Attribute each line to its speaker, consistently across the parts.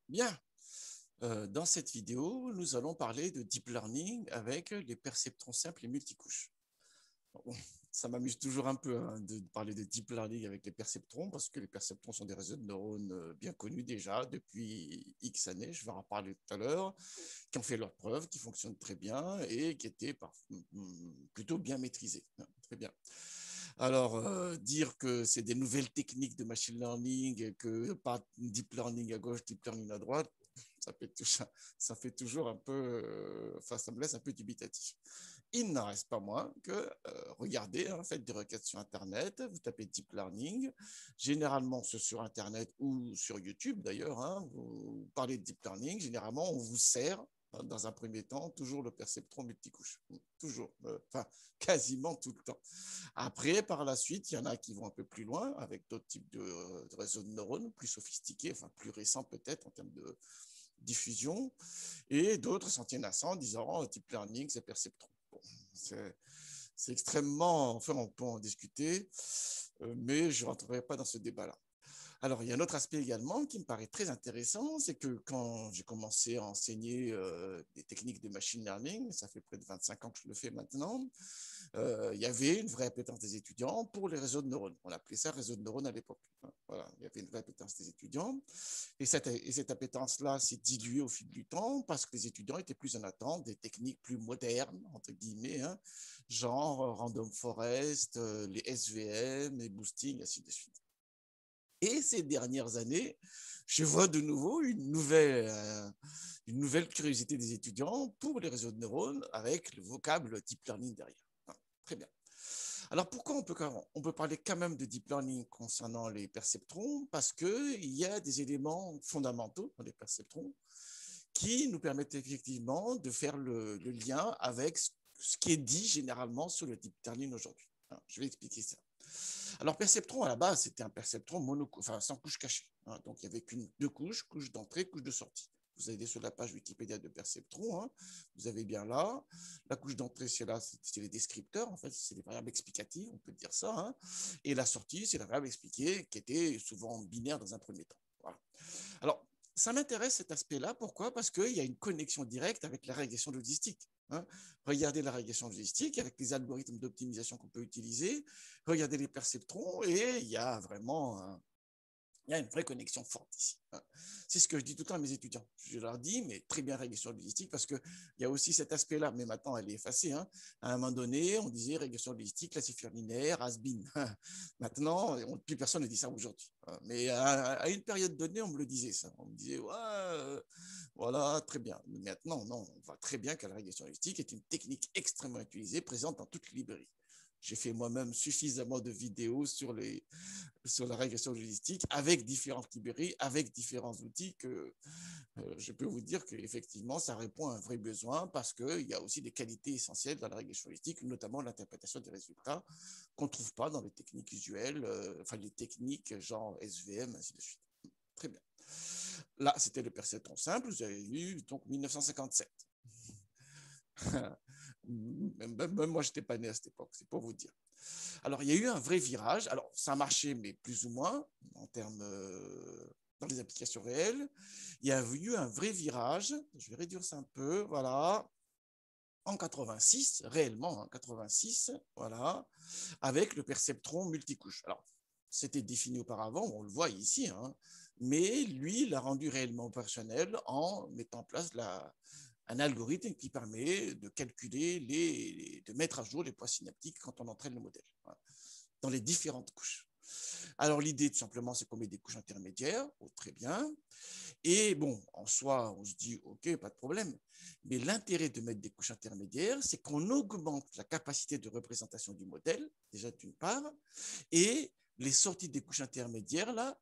Speaker 1: Bien, dans cette vidéo, nous allons parler de deep learning avec les perceptrons simples et multicouches. Bon, ça m'amuse toujours un peu de parler de deep learning avec les perceptrons parce que les perceptrons sont des réseaux de neurones bien connus déjà depuis X années, je vais en parler tout à l'heure, qui ont fait leurs preuves, qui fonctionnent très bien et qui étaient plutôt bien maîtrisés. Très bien. Alors, dire que c'est des nouvelles techniques de machine learning et que pas deep learning à gauche, deep learning à droite, ça fait toujours un peu, enfin, ça me laisse un peu dubitatif. Il n'en reste pas moins que regardez, hein, faites des requêtes sur Internet, vous tapez deep learning, généralement c'est sur Internet ou sur YouTube d'ailleurs, hein, vous parlez de deep learning, généralement on vous sert dans un premier temps, toujours le perceptron multicouche. Toujours, enfin, quasiment tout le temps. Après, par la suite, il y en a qui vont un peu plus loin avec d'autres types de réseaux de neurones plus sophistiqués, enfin plus récents peut-être en termes de diffusion, et d'autres s'en tiennent à ça en disant oh, deep learning, c'est perceptron. Bon, c'est extrêmement, enfin, on peut en discuter, mais je ne rentrerai pas dans ce débat-là. Alors, il y a un autre aspect également qui me paraît très intéressant, c'est que quand j'ai commencé à enseigner des techniques de machine learning, ça fait près de 25 ans que je le fais maintenant, il y avait une vraie appétence des étudiants pour les réseaux de neurones. On appelait ça réseau de neurones à l'époque. Voilà, il y avait une vraie appétence des étudiants. Et cette appétence-là s'est diluée au fil du temps parce que les étudiants étaient plus en attente des techniques plus modernes, entre guillemets, hein, genre random forest, les SVM, les boosting, ainsi de suite. Et ces dernières années, je vois de nouveau une nouvelle curiosité des étudiants pour les réseaux de neurones avec le vocable deep learning derrière. Très bien. Alors pourquoi on peut parler quand même de deep learning concernant les perceptrons? Parce qu'il y a des éléments fondamentaux dans les perceptrons qui nous permettent effectivement de faire le lien avec ce qui est dit généralement sur le deep learning aujourd'hui. Je vais expliquer ça. Alors, perceptron, à la base, c'était un perceptron enfin, sans couche cachée. Donc, il n'y avait qu'une deux couches, couche d'entrée, couche de sortie. Vous allez sur la page Wikipédia de perceptron, hein, vous avez bien là. La couche d'entrée, c'est là, c'est les descripteurs, en fait, c'est les variables explicatives, on peut dire ça. Hein. Et la sortie, c'est la variable expliquée, qui était souvent binaire dans un premier temps. Voilà. Alors, ça m'intéresse cet aspect-là. Pourquoi? Parce qu'il y a une connexion directe avec la régression logistique. Hein. Regardez la régression logistique avec les algorithmes d'optimisation qu'on peut utiliser. Regardez les perceptrons et il y a vraiment il y a une vraie connexion forte ici. C'est ce que je dis tout le temps à mes étudiants. Je leur dis, mais très bien régression logistique, parce qu'il y a aussi cet aspect-là, mais maintenant elle est effacée. Hein. À un moment donné, on disait régression logistique, classifieur linéaire, has-been. Maintenant, plus personne ne dit ça aujourd'hui. Mais à une période donnée, on me le disait ça. On me disait, ouais, voilà, très bien. Mais maintenant, non, on voit très bien que la régression logistique est une technique extrêmement utilisée, présente dans toutes les librairies. J'ai fait moi-même suffisamment de vidéos sur la régression logistique avec différentes librairies, avec différents outils que je peux vous dire qu'effectivement, ça répond à un vrai besoin parce qu'il y a aussi des qualités essentielles dans la régression logistique, notamment l'interprétation des résultats qu'on ne trouve pas dans les techniques usuelles, enfin les techniques genre SVM, ainsi de suite. Très bien. Là, c'était le perceptron simple, vous avez vu, donc 1957. Même moi, je n'étais pas né à cette époque, c'est pour vous dire. Alors, il y a eu un vrai virage. Alors, ça a marché, mais plus ou moins, en termes dans les applications réelles. Il y a eu un vrai virage. Je vais réduire ça un peu. Voilà. En 86, réellement, en 86, voilà, avec le perceptron multicouche. Alors, c'était défini auparavant, on le voit ici, hein, mais lui l'a rendu réellement opérationnel en mettant en place un algorithme qui permet de calculer, de mettre à jour les poids synaptiques quand on entraîne le modèle, hein, dans les différentes couches. Alors l'idée, tout simplement, c'est qu'on met des couches intermédiaires, oh, très bien, et bon, en soi, on se dit, OK, pas de problème, mais l'intérêt de mettre des couches intermédiaires, c'est qu'on augmente la capacité de représentation du modèle, déjà d'une part, et les sorties des couches intermédiaires, là,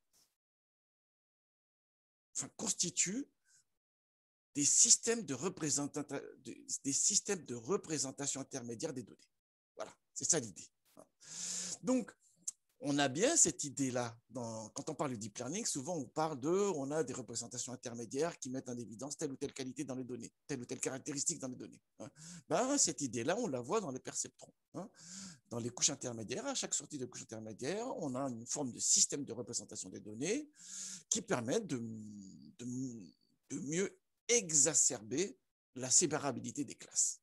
Speaker 1: enfin, constituent des systèmes des systèmes de représentation intermédiaire des données. Voilà, c'est ça l'idée. Donc, on a bien cette idée-là. Quand on parle de deep learning, souvent on a des représentations intermédiaires qui mettent en évidence telle ou telle qualité dans les données, telle ou telle caractéristique dans les données. Ben, cette idée-là, on la voit dans les perceptrons. Dans les couches intermédiaires, à chaque sortie de couche intermédiaire, on a une forme de système de représentation des données qui permettent de mieux exacerber la séparabilité des classes.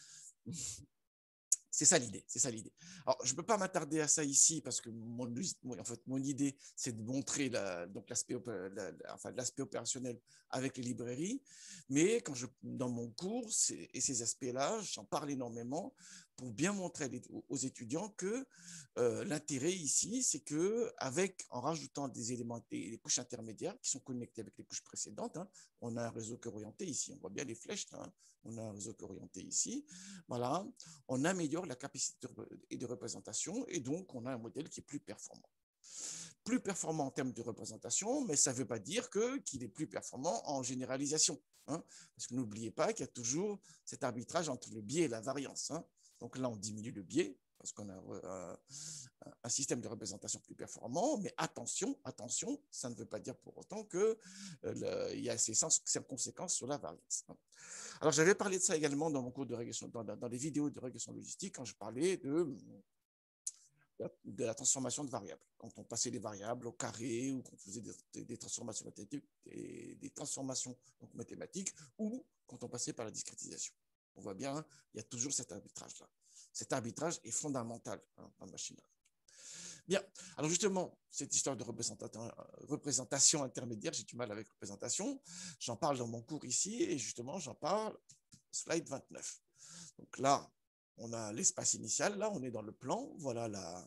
Speaker 1: C'est ça l'idée, c'est ça l'idée. Alors, je ne peux pas m'attarder à ça ici parce que mon idée, c'est de montrer l'aspect opérationnel avec les librairies. Mais dans mon cours, ces aspects-là, j'en parle énormément pour bien montrer aux étudiants que l'intérêt ici, c'est en rajoutant des éléments, des couches intermédiaires qui sont connectées avec les couches précédentes, on a un réseau cœur orienté ici, on voit bien les flèches, on a un réseau cœur orienté ici, voilà, on améliore la capacité de représentation et donc on a un modèle qui est plus performant. Plus performant en termes de représentation, mais ça ne veut pas dire qu'il est plus performant en généralisation. Parce que n'oubliez pas qu'il y a toujours cet arbitrage entre le biais et la variance. Donc là, on diminue le biais parce qu'on a un système de représentation plus performant, mais attention, ça ne veut pas dire pour autant qu'il y a ces conséquences sur la variance. Alors, j'avais parlé de ça également dans mon cours de régression, dans les vidéos de régression logistique, quand je parlais de la transformation de variables. Quand on passait des variables au carré ou qu'on faisait des transformations mathématiques, des transformations mathématiques, ou quand on passait par la discrétisation. On voit bien, il y a toujours cet arbitrage-là. Cet arbitrage est fondamental en machine learning. Bien, alors justement, cette histoire de représentation intermédiaire, j'ai du mal avec représentation, j'en parle dans mon cours ici et justement, j'en parle slide 29. Donc là, on a l'espace initial, là, on est dans le plan, voilà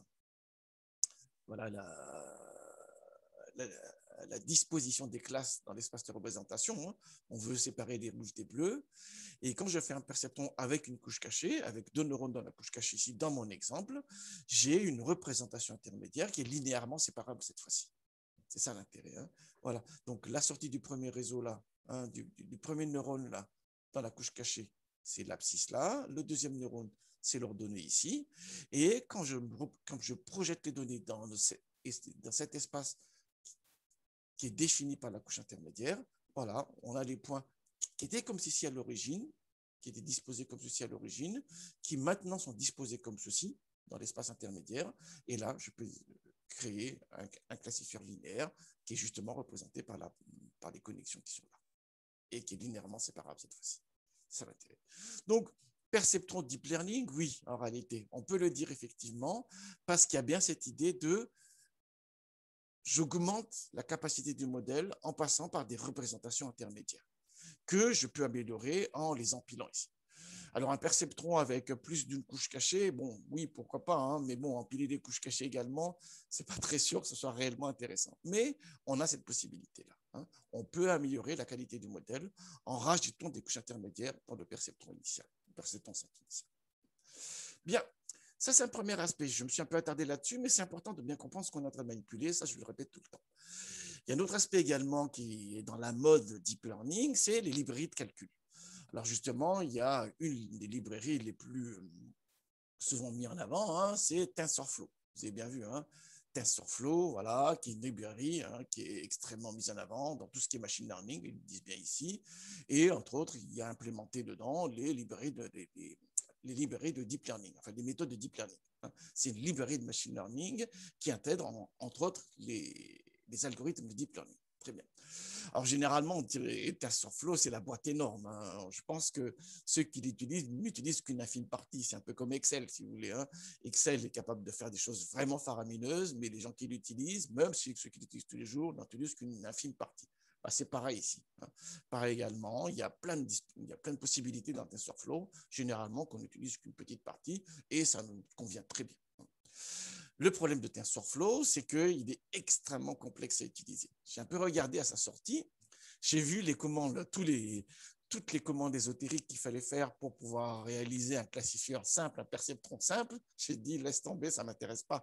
Speaker 1: la disposition des classes dans l'espace de représentation. On veut séparer les rouges des bleus. Et quand je fais un perceptron avec une couche cachée, avec 2 neurones dans la couche cachée ici, dans mon exemple, j'ai une représentation intermédiaire qui est linéairement séparable cette fois-ci. C'est ça l'intérêt. Voilà. Donc la sortie du premier réseau là, du premier neurone là, dans la couche cachée, c'est l'abscisse là. Le deuxième neurone, c'est l'ordonnée ici. Et quand je projette les données dans cet espace qui est défini par la couche intermédiaire, voilà, on a les points qui étaient comme ceci à l'origine, qui étaient disposés comme ceci à l'origine, qui maintenant sont disposés comme ceci dans l'espace intermédiaire. Et là, je peux créer un classifieur linéaire qui est justement représenté par les connexions qui sont là et qui est linéairement séparable cette fois-ci. C'est ça l'intérêt. Donc, perceptron deep learning, oui, en réalité, on peut le dire effectivement, parce qu'il y a bien cette idée de j'augmente la capacité du modèle en passant par des représentations intermédiaires que je peux améliorer en les empilant ici. Alors, un perceptron avec plus d'une couche cachée, bon, oui, pourquoi pas, mais bon, empiler des couches cachées également, c'est pas très sûr que ce soit réellement intéressant. Mais on a cette possibilité-là. On peut améliorer la qualité du modèle en rajoutant des couches intermédiaires dans le perceptron initial, le perceptron simple initial. Bien, ça, c'est un premier aspect. Je me suis un peu attardé là-dessus, mais c'est important de bien comprendre ce qu'on est en train de manipuler. Ça, je le répète tout le temps. Il y a un autre aspect également qui est dans la mode deep learning, c'est les librairies de calcul. Alors justement, il y a une des librairies les plus souvent mises en avant, c'est TensorFlow. Vous avez bien vu, TensorFlow, voilà, qui est une librairie qui est extrêmement mise en avant dans tout ce qui est machine learning, ils le disent bien ici. Et entre autres, il y a implémenté dedans les librairies de deep learning, enfin des méthodes de deep learning. C'est une librairie de machine learning qui intègre, entre autres, les algorithmes de deep learning. Très bien. Alors, généralement, on dirait TensorFlow, c'est la boîte énorme. Je pense que ceux qui l'utilisent n'utilisent qu'une infime partie. C'est un peu comme Excel, si vous voulez. Excel est capable de faire des choses vraiment faramineuses, mais les gens qui l'utilisent, même ceux qui l'utilisent tous les jours, n'utilisent qu'une infime partie. C'est pareil ici. Pareil également, il y a plein de possibilités dans TensorFlow, généralement qu'on n'utilise qu'une petite partie, et ça nous convient très bien. Le problème de TensorFlow, c'est qu'il est extrêmement complexe à utiliser. J'ai un peu regardé à sa sortie, j'ai vu les commandes, toutes les commandes ésotériques qu'il fallait faire pour pouvoir réaliser un classifieur simple, un perceptron simple. J'ai dit, laisse tomber, ça ne m'intéresse pas.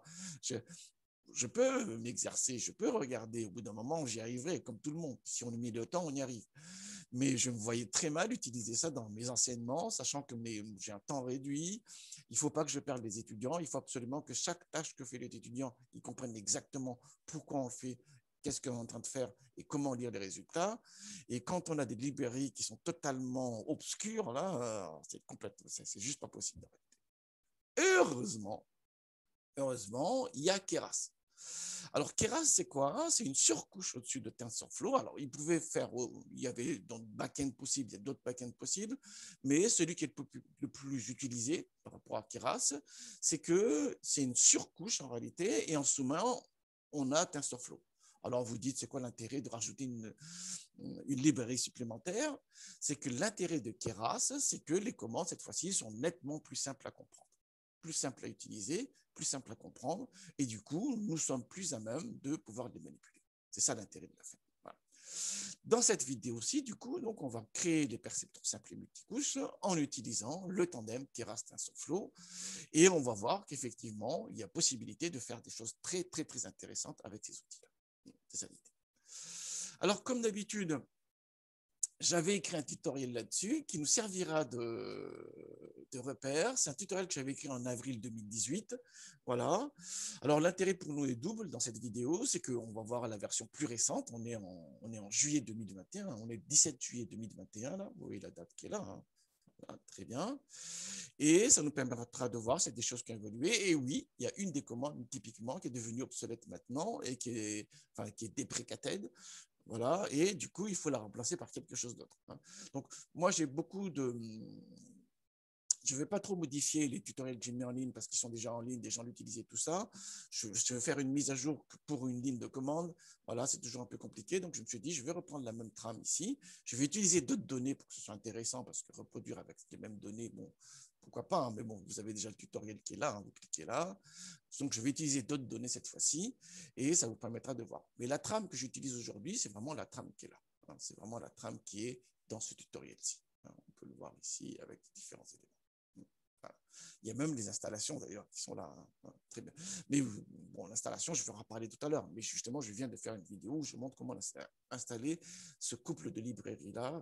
Speaker 1: Je peux m'exercer, je peux regarder. Au bout d'un moment, j'y arriverai, comme tout le monde. Si on met le temps, on y arrive. mais je me voyais très mal utiliser ça dans mes enseignements, sachant que j'ai un temps réduit. Il ne faut pas que je perde les étudiants. Il faut absolument que chaque tâche que fait l'étudiant, ils comprennent exactement pourquoi on le fait, qu'est-ce qu'on est en train de faire et comment lire les résultats. Et quand on a des librairies qui sont totalement obscures, là, c'est juste pas possible. Heureusement, il y a Keras. Alors, Keras, c'est quoi? C'est une surcouche au-dessus de TensorFlow. Alors, il y avait dans le back-end possible, il y a d'autres back-ends possibles, mais celui qui est le plus utilisé par rapport à Keras, c'est que c'est une surcouche en réalité, et en sous-main, on a TensorFlow. Alors, vous dites, c'est quoi l'intérêt de rajouter une librairie supplémentaire? C'est que l'intérêt de Keras, c'est que les commandes, cette fois-ci, sont nettement plus simples à comprendre, plus simples à utiliser, plus simples à comprendre, et du coup, nous sommes plus à même de pouvoir les manipuler. C'est ça l'intérêt de la fin. Voilà. Dans cette vidéo aussi, du coup, donc, on va créer les percepteurs simples et multicouches en utilisant le tandem Keras TensorFlow, et on va voir qu'effectivement, il y a possibilité de faire des choses très, très, très intéressantes avec ces outils-là. C'est ça l'idée. Alors, comme d'habitude, j'avais écrit un tutoriel là-dessus qui nous servira de repère. C'est un tutoriel que j'avais écrit en avril 2018. Voilà. Alors, l'intérêt pour nous est double dans cette vidéo, c'est qu'on va voir la version plus récente. On est en juillet 2021. On est le 17 juillet 2021. Là. Vous voyez la date qui est là. Hein. Voilà, très bien. Et ça nous permettra de voir si c'est des choses qui ont évolué. Et oui, il y a une des commandes typiquement qui est devenue obsolète maintenant et qui est deprecated. Voilà, et du coup, il faut la remplacer par quelque chose d'autre. Donc, moi, j'ai beaucoup de... Je ne vais pas trop modifier les tutoriels que j'ai mis en ligne parce qu'ils sont déjà en ligne, des gens l'utilisaient, tout ça. Je vais faire une mise à jour pour une ligne de commande. Voilà, c'est toujours un peu compliqué. Donc, je me suis dit, je vais reprendre la même trame ici. Je vais utiliser d'autres données pour que ce soit intéressant parce que reproduire avec les mêmes données, bon, pourquoi pas, hein, mais bon, vous avez déjà le tutoriel qui est là, hein, vous cliquez là. Donc, je vais utiliser d'autres données cette fois-ci et ça vous permettra de voir. Mais la trame que j'utilise aujourd'hui, c'est vraiment la trame qui est là. Hein, c'est vraiment la trame qui est dans ce tutoriel-ci. Hein, on peut le voir ici avec différents éléments. Voilà. Il y a même les installations d'ailleurs qui sont là. Hein, très bien. Mais bon, l'installation, je vais en reparler tout à l'heure. Mais justement, je viens de faire une vidéo où je montre comment installer ce couple de librairies-là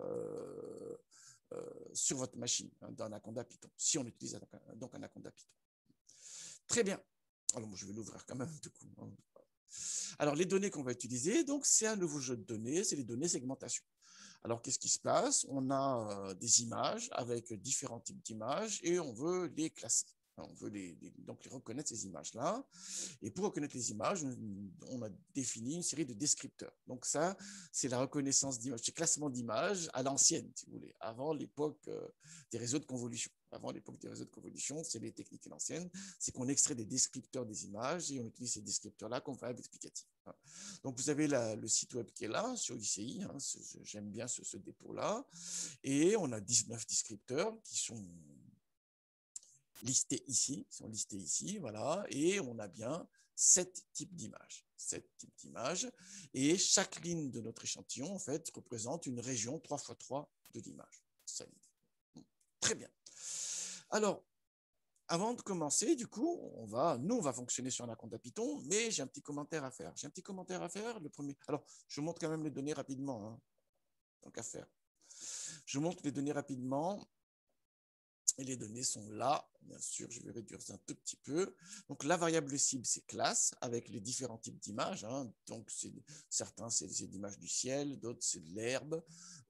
Speaker 1: sur votre machine, hein, dans Anaconda Python, si on utilise donc Anaconda Python. Très bien. Alors, moi, je vais l'ouvrir quand même, du coup. Alors, les données qu'on va utiliser, donc, c'est un nouveau jeu de données, c'est les données segmentation. Alors, qu'est-ce qui se passe? On a des images avec différents types d'images et on veut les classer. On veut donc les reconnaître, ces images-là. Et pour reconnaître les images, on a défini une série de descripteurs. Donc ça, c'est la reconnaissance d'images, c'est classement d'images à l'ancienne, si vous voulez, avant l'époque des réseaux de convolution. Avant l'époque des réseaux de convolution, c'est les techniques anciennes, c'est qu'on extrait des descripteurs des images et on utilise ces descripteurs-là comme variable explicative. Donc vous avez le site web qui est là, sur ICI, hein, j'aime bien ce dépôt-là, et on a 19 descripteurs qui sont listés ici, voilà, et on a bien 7 types d'images. 7 types d'images, et chaque ligne de notre échantillon, en fait, représente une région 3x3 de l'image. Très bien. Alors, avant de commencer, du coup, on va fonctionner sur Anaconda Python, mais j'ai un petit commentaire à faire. Le premier. Alors, je montre quand même les données rapidement, hein, tant qu'à faire. Je montre les données rapidement. Et les données sont là. Bien sûr, je vais réduire ça un tout petit peu. Donc, la variable cible, c'est classe avec les différents types d'images. Hein. Donc, certains, c'est l'image du ciel, d'autres, c'est de l'herbe,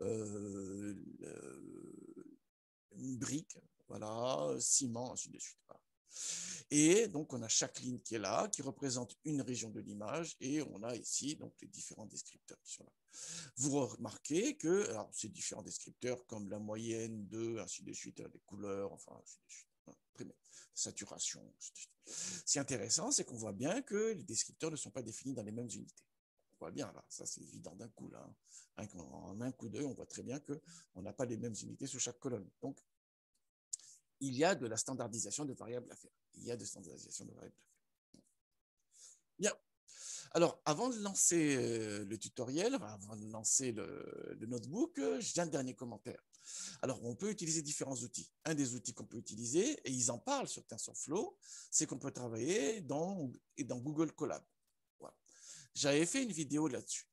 Speaker 1: une brique, voilà, ciment, ainsi de suite. Voilà. Et donc, on a chaque ligne qui est là, qui représente une région de l'image, et on a ici donc les différents descripteurs qui sont là. Vous remarquez que alors, ces différents descripteurs, comme la moyenne de, ainsi de suite, les couleurs, enfin, ainsi de suite, saturation. Ce qui est intéressant, c'est qu'on voit bien que les descripteurs ne sont pas définis dans les mêmes unités. On voit bien là, ça c'est évident d'un coup là. En un coup d'œil, on voit très bien qu'on n'a pas les mêmes unités sur chaque colonne. Donc, il y a de la standardisation de variables à faire. Bien. Alors, avant de lancer le tutoriel, avant de lancer le notebook, j'ai un dernier commentaire. Alors, on peut utiliser différents outils. Un des outils qu'on peut utiliser, et ils en parlent sur TensorFlow, c'est qu'on peut travailler dans Google Colab. Voilà. J'avais fait une vidéo là-dessus.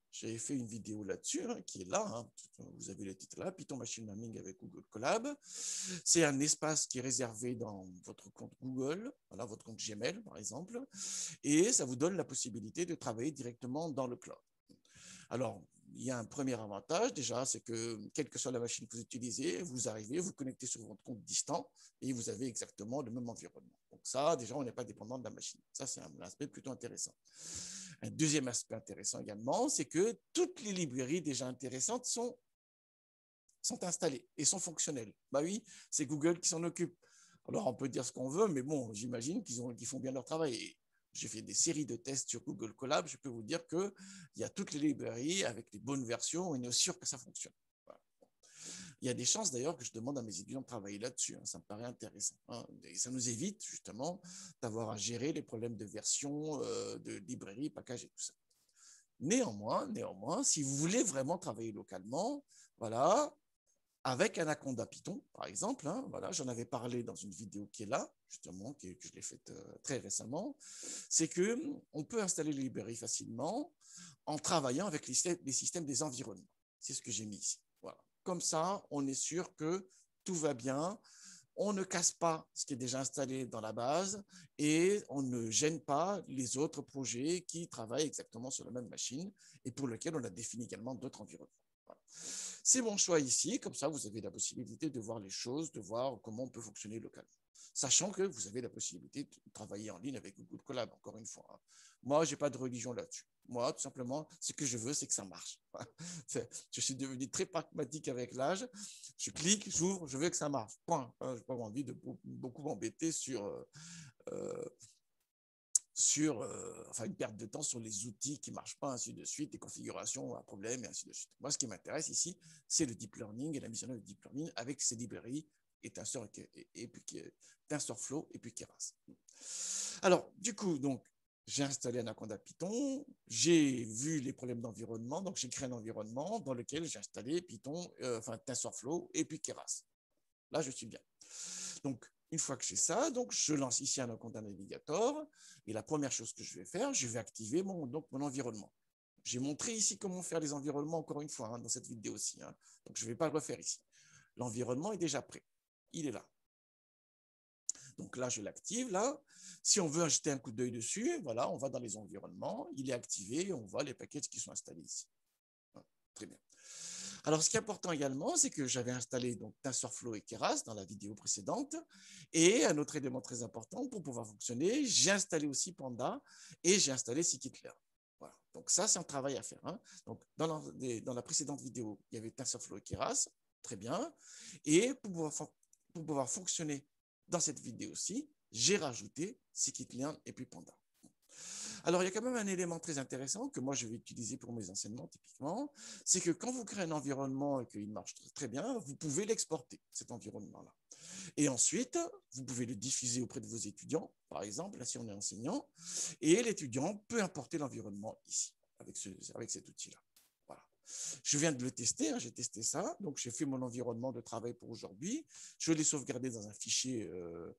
Speaker 1: J'ai fait une vidéo là-dessus, hein, qui est là. Hein. Vous avez le titre là, Python Machine Learning avec Google Colab. C'est un espace qui est réservé dans votre compte Google, voilà, votre compte Gmail, par exemple. Et ça vous donne la possibilité de travailler directement dans le cloud. Alors, il y a un premier avantage déjà, c'est que quelle que soit la machine que vous utilisez, vous arrivez, vous connectez sur votre compte distant et vous avez exactement le même environnement. Donc ça, déjà, on n'est pas dépendant de la machine. Ça, c'est un aspect plutôt intéressant. Un deuxième aspect intéressant également, c'est que toutes les librairies déjà intéressantes sont installées et sont fonctionnelles. Bah oui, c'est Google qui s'en occupe. Alors, on peut dire ce qu'on veut, mais bon, j'imagine qu'ils font bien leur travail. Et j'ai fait des séries de tests sur Google Colab. Je peux vous dire qu'il y a toutes les librairies avec les bonnes versions. On est sûr que ça fonctionne. Voilà. Il y a des chances d'ailleurs que je demande à mes étudiants de travailler là-dessus. Hein, ça me paraît intéressant. Hein, et ça nous évite justement d'avoir à gérer les problèmes de version, de librairie, package et tout ça. Néanmoins, si vous voulez vraiment travailler localement, voilà, avec Anaconda Python, par exemple, hein, voilà, j'en avais parlé dans une vidéo qui est là, justement, que je l'ai faite très récemment, c'est qu'on peut installer les librairies facilement en travaillant avec les systèmes des environnements. C'est ce que j'ai mis ici. Voilà. Comme ça, on est sûr que tout va bien, on ne casse pas ce qui est déjà installé dans la base et on ne gêne pas les autres projets qui travaillent exactement sur la même machine et pour lesquels on a défini également d'autres environnements. Voilà. C'est mon choix ici, comme ça vous avez la possibilité de voir les choses, de voir comment on peut fonctionner localement. Sachant que vous avez la possibilité de travailler en ligne avec Google Colab, encore une fois. Hein. Moi, je n'ai pas de religion là-dessus. Moi, tout simplement, ce que je veux, c'est que ça marche. Je suis devenu très pragmatique avec l'âge. Je clique, j'ouvre, je veux que ça marche. Point. Je n'ai pas envie de beaucoup m'embêter enfin, une perte de temps sur les outils qui ne marchent pas, ainsi de suite, les configurations, un problème, et ainsi de suite. Moi, ce qui m'intéresse ici, c'est le deep learning et la mise en œuvre du deep learning avec ses librairies et TensorFlow et puis Keras. Alors, du coup, donc, j'ai installé Anaconda Python, j'ai vu les problèmes d'environnement, donc j'ai créé un environnement dans lequel j'ai installé Python, TensorFlow et puis Keras. Là, je suis bien. Donc, une fois que j'ai ça, donc je lance ici Anaconda Navigator et la première chose que je vais faire, je vais activer mon environnement. J'ai montré ici comment faire les environnements encore une fois hein, dans cette vidéo aussi. Hein. Donc, je ne vais pas le refaire ici. L'environnement est déjà prêt. Il est là. Donc là, je l'active. Là, si on veut jeter un coup d'œil dessus, voilà, on va dans les environnements. Il est activé. On voit les packages qui sont installés ici. Très bien. Alors, ce qui est important également, c'est que j'avais installé donc TensorFlow et Keras dans la vidéo précédente. Et un autre élément très important pour pouvoir fonctionner, j'ai installé aussi Panda et j'ai installé Scikit-learn. Voilà. Donc ça, c'est un travail à faire. Hein. Donc, dans la précédente vidéo, il y avait TensorFlow et Keras. Très bien. Et pour pouvoir fonctionner dans cette vidéo-ci, j'ai rajouté Scikit-learn et puis Panda. Alors, il y a quand même un élément très intéressant que moi, je vais utiliser pour mes enseignements typiquement, c'est que quand vous créez un environnement et qu'il marche très bien, vous pouvez l'exporter, cet environnement-là. Et ensuite, vous pouvez le diffuser auprès de vos étudiants, par exemple, là, si on est enseignant, et l'étudiant peut importer l'environnement ici, avec cet outil-là. Voilà. Je viens de le tester, hein, j'ai testé ça, donc j'ai fait mon environnement de travail pour aujourd'hui. Je l'ai sauvegardé dans un fichier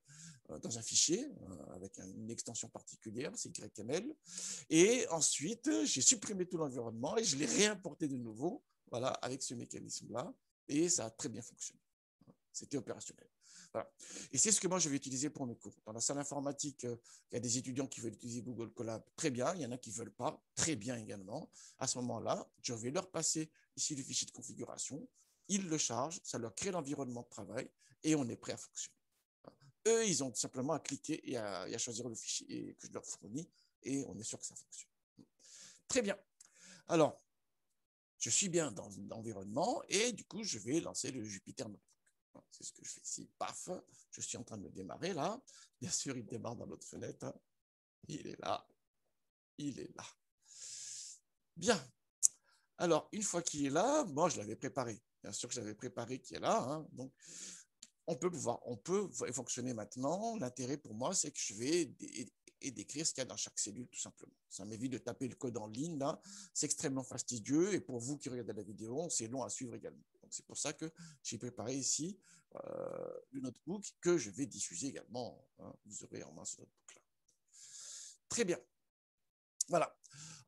Speaker 1: avec une extension particulière, c'est YML. Et ensuite, j'ai supprimé tout l'environnement et je l'ai réimporté de nouveau, voilà, avec ce mécanisme-là, et ça a très bien fonctionné. C'était opérationnel. Voilà. Et c'est ce que moi je vais utiliser pour mes cours. Dans la salle informatique, il y a des étudiants qui veulent utiliser Google Colab, très bien. Il y en a qui ne veulent pas, très bien également. À ce moment-là, je vais leur passer ici le fichier de configuration. Ils le chargent, ça leur crée l'environnement de travail et on est prêt à fonctionner. Eux, ils ont simplement à cliquer et à choisir le fichier que je leur fournis et on est sûr que ça fonctionne. Très bien. Alors, je suis bien dans l'environnement et du coup, je vais lancer le Jupyter Notebook. C'est ce que je fais ici. Paf, je suis en train de le démarrer là. Bien sûr, il démarre dans l'autre fenêtre. Il est là. Il est là. Bien. Alors, une fois qu'il est là, moi, je l'avais préparé. Bien sûr que je l'avais préparé qui est là. Hein. Donc, on peut fonctionner maintenant. L'intérêt pour moi, c'est que je vais décrire ce qu'il y a dans chaque cellule, tout simplement. Ça m'évite de taper le code en ligne, là. C'est extrêmement fastidieux. Et pour vous qui regardez la vidéo, c'est long à suivre également. Donc, c'est pour ça que j'ai préparé ici le notebook que je vais diffuser également. Hein. Vous aurez en main ce notebook-là. Très bien. Voilà.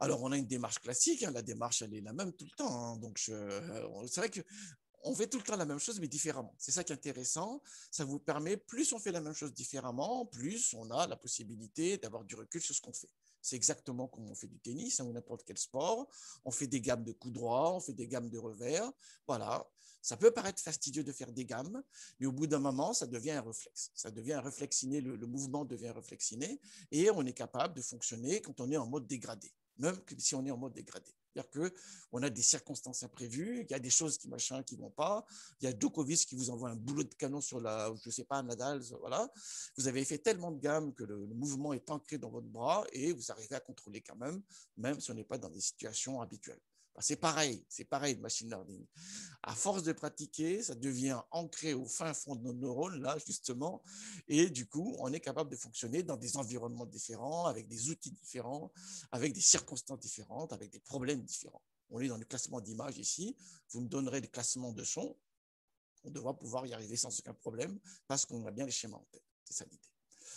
Speaker 1: Alors, on a une démarche classique, hein, la démarche, elle est la même tout le temps, hein, donc, c'est vrai que on fait tout le temps la même chose, mais différemment. C'est ça qui est intéressant. Ça vous permet, plus on fait la même chose différemment, plus on a la possibilité d'avoir du recul sur ce qu'on fait. C'est exactement comme on fait du tennis hein, ou n'importe quel sport. On fait des gammes de coups droits, on fait des gammes de revers. Voilà. Ça peut paraître fastidieux de faire des gammes, mais au bout d'un moment, ça devient un réflexe. Ça devient un réflexe inné, le mouvement devient un réflexe inné, et on est capable de fonctionner quand on est en mode dégradé, même si on est en mode dégradé. C'est-à-dire qu'on a des circonstances imprévues, il y a des choses qui machin qui vont pas, il y a Djokovic qui vous envoie un boulot de canon sur la, je sais pas, Nadal, voilà. Vous avez fait tellement de gammes que le mouvement est ancré dans votre bras et vous arrivez à contrôler quand même, même si on n'est pas dans des situations habituelles. C'est pareil, le machine learning. À force de pratiquer, ça devient ancré au fin fond de nos neurones, là, justement, et du coup, on est capable de fonctionner dans des environnements différents, avec des outils différents, avec des circonstances différentes, avec des problèmes différents. On est dans le classement d'images ici, vous me donnerez des classements de sons, on devra pouvoir y arriver sans aucun problème, parce qu'on a bien les schémas en tête. C'est ça l'idée.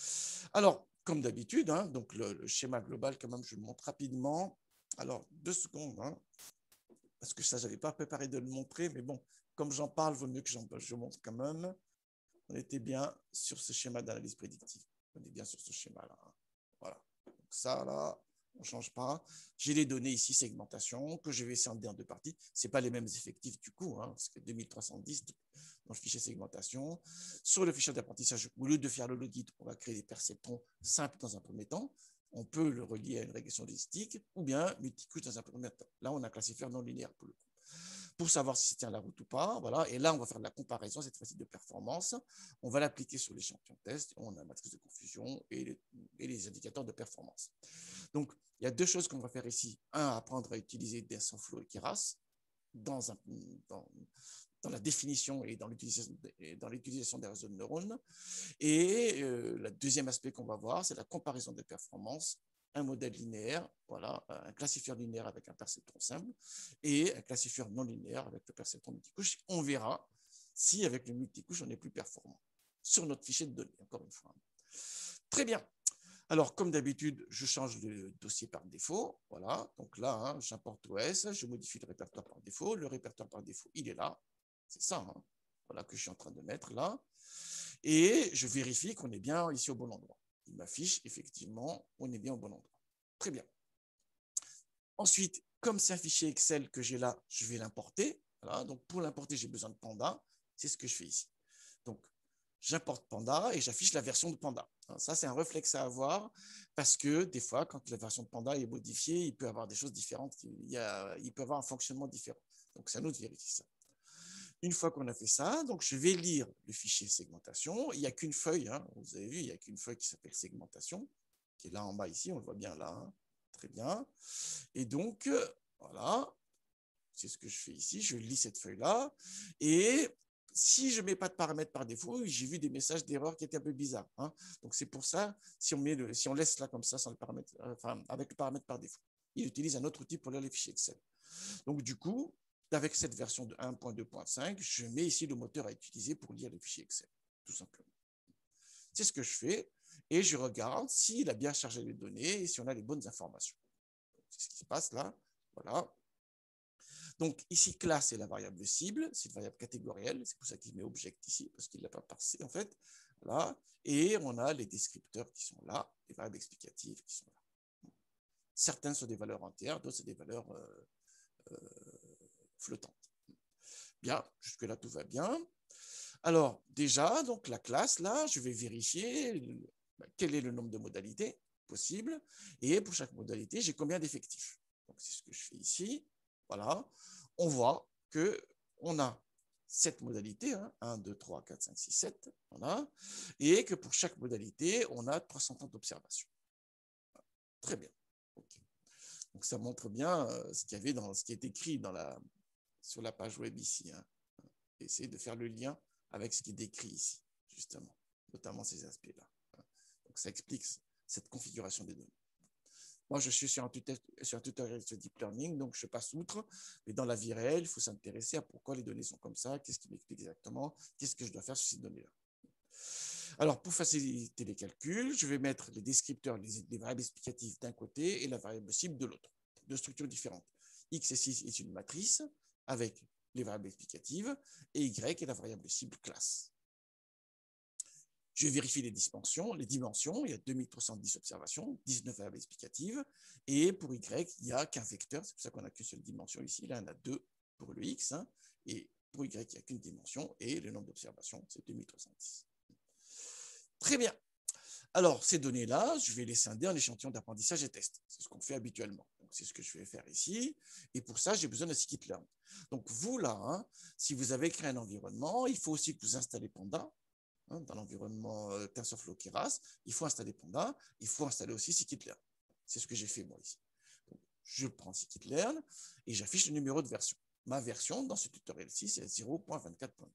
Speaker 1: Alors, comme d'habitude, hein, donc le schéma global, quand même, je le montre rapidement. Alors, 2 secondes, hein, parce que ça, je n'avais pas préparé de le montrer, mais bon, comme j'en parle, il vaut mieux que je montre quand même. On était bien sur ce schéma d'analyse prédictive. On est bien sur ce schéma-là. Hein. Voilà. Donc ça, là, on ne change pas. J'ai les données ici, segmentation, que je vais scinder en 2 parties. Ce n'est pas les mêmes effectifs du coup, hein, parce que 2310 dans le fichier segmentation. Sur le fichier d'apprentissage, au lieu de faire le logit, on va créer des perceptrons simples dans un premier temps. On peut le relier à une régression logistique ou bien multicouche dans un premier temps. Là, on a un classifieur non linéaire pour le coup. Pour savoir si ça tient la route ou pas, voilà. Et là, on va faire de la comparaison, cette fois-ci de performance. On va l'appliquer sur l'échantillon de test. On a la matrice de confusion et les indicateurs de performance. Donc, il y a 2 choses qu'on va faire ici. Un, apprendre à utiliser TensorFlow et Keras dans la définition et dans l'utilisation des réseaux de neurones. Et le deuxième aspect qu'on va voir, c'est la comparaison des performances, un modèle linéaire, voilà, un classifieur linéaire avec un perceptron simple et un classifieur non linéaire avec le perceptron multicouche. On verra si avec le multicouche, on est plus performant sur notre fichier de données, encore une fois. Très bien. Alors, comme d'habitude, je change le dossier par défaut. Voilà, donc là, hein, j'importe OS, je modifie le répertoire par défaut. Le répertoire par défaut, il est là. C'est ça, hein, voilà, que je suis en train de mettre là. Et je vérifie qu'on est bien ici au bon endroit. Il m'affiche effectivement, on est bien au bon endroit. Très bien. Ensuite, comme c'est un fichier Excel que j'ai là, je vais l'importer. Voilà, donc pour l'importer, j'ai besoin de Panda. C'est ce que je fais ici. Donc, j'importe Panda et j'affiche la version de Panda. Ça, c'est un réflexe à avoir parce que des fois, quand la version de Panda est modifiée, il peut y avoir des choses différentes. Il peut y avoir un fonctionnement différent. Donc, c'est à nous de vérifier ça. Une fois qu'on a fait ça, donc je vais lire le fichier segmentation. Il n'y a qu'une feuille, hein, vous avez vu, il n'y a qu'une feuille qui s'appelle segmentation, qui est là en bas ici, on le voit bien là. Hein. Très bien. Et donc, voilà, c'est ce que je fais ici. Je lis cette feuille-là. Et si je ne mets pas de paramètres par défaut, j'ai vu des messages d'erreur qui étaient un peu bizarres. Hein. Donc, c'est pour ça, si on laisse là comme ça, sans le paramètre, avec le paramètre par défaut, il utilise un autre outil pour lire les fichiers Excel. Donc, du coup, avec cette version de 1.2.5, je mets ici le moteur à utiliser pour lire les fichiers Excel, tout simplement. C'est ce que je fais et je regarde s'il a bien chargé les données et si on a les bonnes informations. C'est ce qui se passe là. Voilà. Donc, ici, classe est la variable cible, c'est une variable catégorielle, c'est pour ça qu'il met object ici, parce qu'il ne l'a pas parsé en fait. Voilà. Et on a les descripteurs qui sont là, les variables explicatives qui sont là. Certaines sont des valeurs entières, d'autres sont des valeurs flottantes. Bien, jusque-là, tout va bien. Alors, déjà, donc la classe, là, je vais vérifier quel est le nombre de modalités possibles. Et pour chaque modalité, j'ai combien d'effectifs. Donc, c'est ce que je fais ici. Voilà. On voit qu'on a 7 modalités, hein, 1, 2, 3, 4, 5, 6, 7. Voilà. Et que pour chaque modalité, on a 330 observations. Très bien. Okay. Donc, ça montre bien ce qu'il y avait dans ce qui est écrit sur la page web ici. Hein. Essayez de faire le lien avec ce qui est décrit ici, justement, notamment ces aspects-là. Donc, ça explique cette configuration des données. Moi, je suis sur un tutoriel sur Deep Learning, donc je passe outre, mais dans la vie réelle, il faut s'intéresser à pourquoi les données sont comme ça, qu'est-ce qui m'explique exactement, qu'est-ce que je dois faire sur ces données-là. Alors, pour faciliter les calculs, je vais mettre les descripteurs, les variables explicatives d'un côté et la variable cible de l'autre. deux structures différentes. X et 6 est une matrice avec les variables explicatives et Y est la variable cible classe. Je vérifie les dimensions. Il y a 2310 observations, 19 variables explicatives. Et pour Y, il n'y a qu'un vecteur. C'est pour ça qu'on n'a qu'une seule dimension ici. Là, on a 2 pour le X. Hein, et pour Y, il n'y a qu'une dimension. Et le nombre d'observations, c'est 2310. Très bien. Alors, ces données-là, je vais les scinder en échantillons d'apprentissage et tests. C'est ce qu'on fait habituellement. C'est ce que je vais faire ici. Et pour ça, j'ai besoin de scikit-learn. Donc, vous, là, hein, si vous avez créé un environnement, il faut aussi que vous installez Panda. Hein, dans l'environnement TensorFlow Keras, il faut installer Panda, il faut installer aussi scikit-learn. C'est ce que j'ai fait moi ici. Donc, je prends scikit-learn et j'affiche le numéro de version. Ma version dans ce tutoriel-ci, c'est 0.24.2.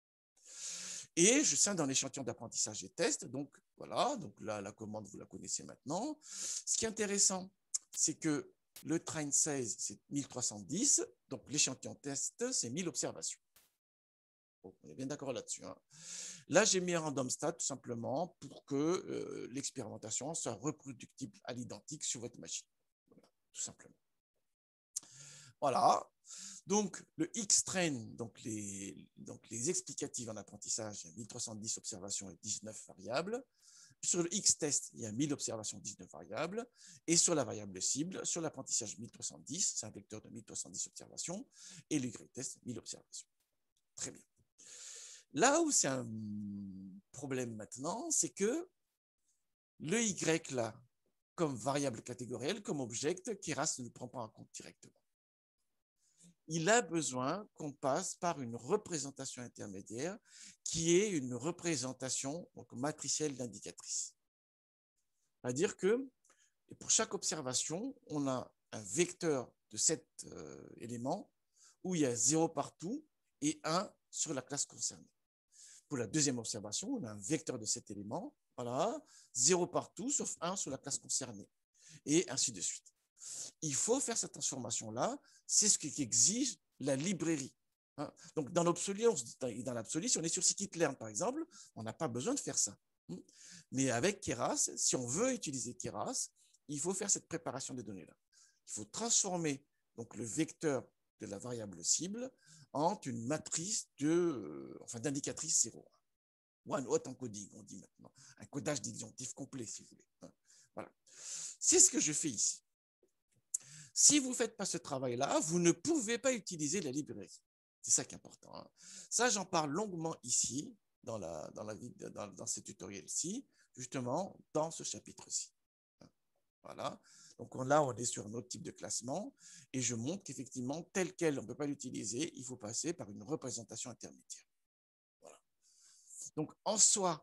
Speaker 1: Et je scinde dans l'échantillon d'apprentissage et test. Donc voilà, donc là, la commande, vous la connaissez maintenant. Ce qui est intéressant, c'est que le train 16, c'est 1310. Donc l'échantillon test, c'est 1000 observations. Bon, on est bien d'accord là-dessus. Hein. Là, j'ai mis un random stat tout simplement pour que l'expérimentation soit reproductible à l'identique sur votre machine. Voilà, tout simplement. Voilà. Donc, le X-train, donc les explicatives en apprentissage, il y a 1310 observations et 19 variables. Sur le X-test, il y a 1000 observations, 19 variables. Et sur la variable cible, sur l'apprentissage 1310, c'est un vecteur de 1310 observations. Et le Y-test, 1000 observations. Très bien. Là où c'est un problème maintenant, c'est que le Y, là, comme variable catégorielle, comme object, Keras ne le prend pas en compte directement. Il a besoin qu'on passe par une représentation intermédiaire qui est une représentation donc, matricielle d'indicatrice. C'est-à-dire que pour chaque observation, on a un vecteur de 7 éléments où il y a 0 partout et 1 sur la classe concernée. Pour la deuxième observation, on a un vecteur de 7 éléments, voilà, 0 partout sauf 1 sur la classe concernée, et ainsi de suite. Il faut faire cette transformation-là, c'est ce qu'exige la librairie. Hein. Donc, dans l'absolu, si on est sur scikit-learn, par exemple, on n'a pas besoin de faire ça. Mais avec Keras, si on veut utiliser Keras, il faut faire cette préparation des données-là. Il faut transformer donc, le vecteur de la variable cible en une matrice d'indicatrice 0. One hot encoding, on dit maintenant. Un codage disjonctif complet, si vous voulez. Voilà. C'est ce que je fais ici. Si vous ne faites pas ce travail-là, vous ne pouvez pas utiliser la librairie. C'est ça qui est important. Hein. Ça, j'en parle longuement ici, dans ce tutoriel-ci, justement, dans ce chapitre-ci. Voilà. Donc là, on est sur un autre type de classement et je montre qu'effectivement, tel quel, on ne peut pas l'utiliser, il faut passer par une représentation intermédiaire. Voilà. Donc, en soi,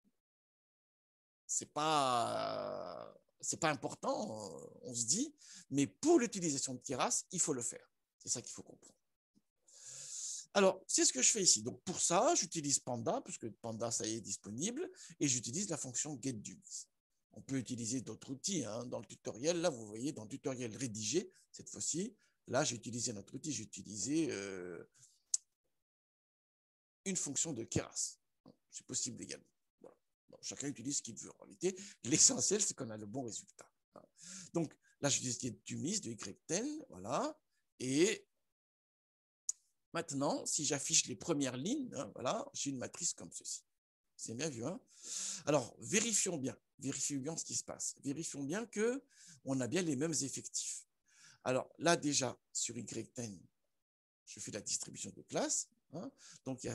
Speaker 1: c'est pas important, on se dit, mais pour l'utilisation de Keras, il faut le faire. C'est ça qu'il faut comprendre. Alors, c'est ce que je fais ici. Donc, pour ça, j'utilise Panda, puisque Panda, ça y est disponible, et j'utilise la fonction getDummies. On peut utiliser d'autres outils. Hein. Dans le tutoriel, là, vous voyez, dans le tutoriel rédigé, cette fois-ci, là, j'ai utilisé notre outil, j'ai utilisé une fonction de Keras. C'est possible également. Voilà. Bon, chacun utilise ce qu'il veut. En réalité, l'essentiel, c'est qu'on a le bon résultat. Donc, là, j'utilise getDummies de Y10, voilà, et maintenant, si j'affiche les premières lignes, hein, voilà, j'ai une matrice comme ceci. C'est bien vu. Hein. Alors, vérifions bien ce qui se passe. Vérifions bien qu'on a bien les mêmes effectifs. Alors là, déjà, sur Y10, je fais la distribution de classes. Hein. Donc,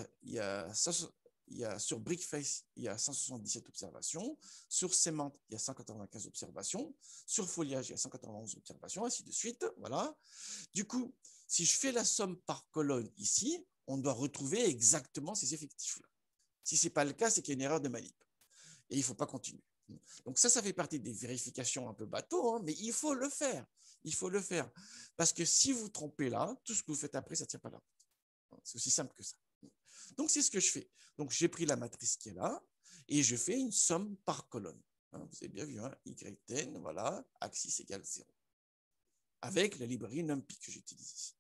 Speaker 1: sur Brickface, il y a 177 observations. Sur Semant, il y a 195 observations. Sur Foliage, il y a 191 observations, ainsi de suite. Voilà. Du coup, si je fais la somme par colonne ici, on doit retrouver exactement ces effectifs-là. Si ce n'est pas le cas, c'est qu'il y a une erreur de manip. Et il ne faut pas continuer. Donc ça fait partie des vérifications un peu bateau, hein, mais il faut le faire. Il faut le faire. Parce que si vous trompez là, tout ce que vous faites après, ça ne tient pas la route. C'est aussi simple que ça. Donc c'est ce que je fais. Donc j'ai pris la matrice qui est là et je fais une somme par colonne. Vous avez bien vu, hein, Y10, voilà, axis égale 0. Avec la librairie NumPy que j'utilise ici.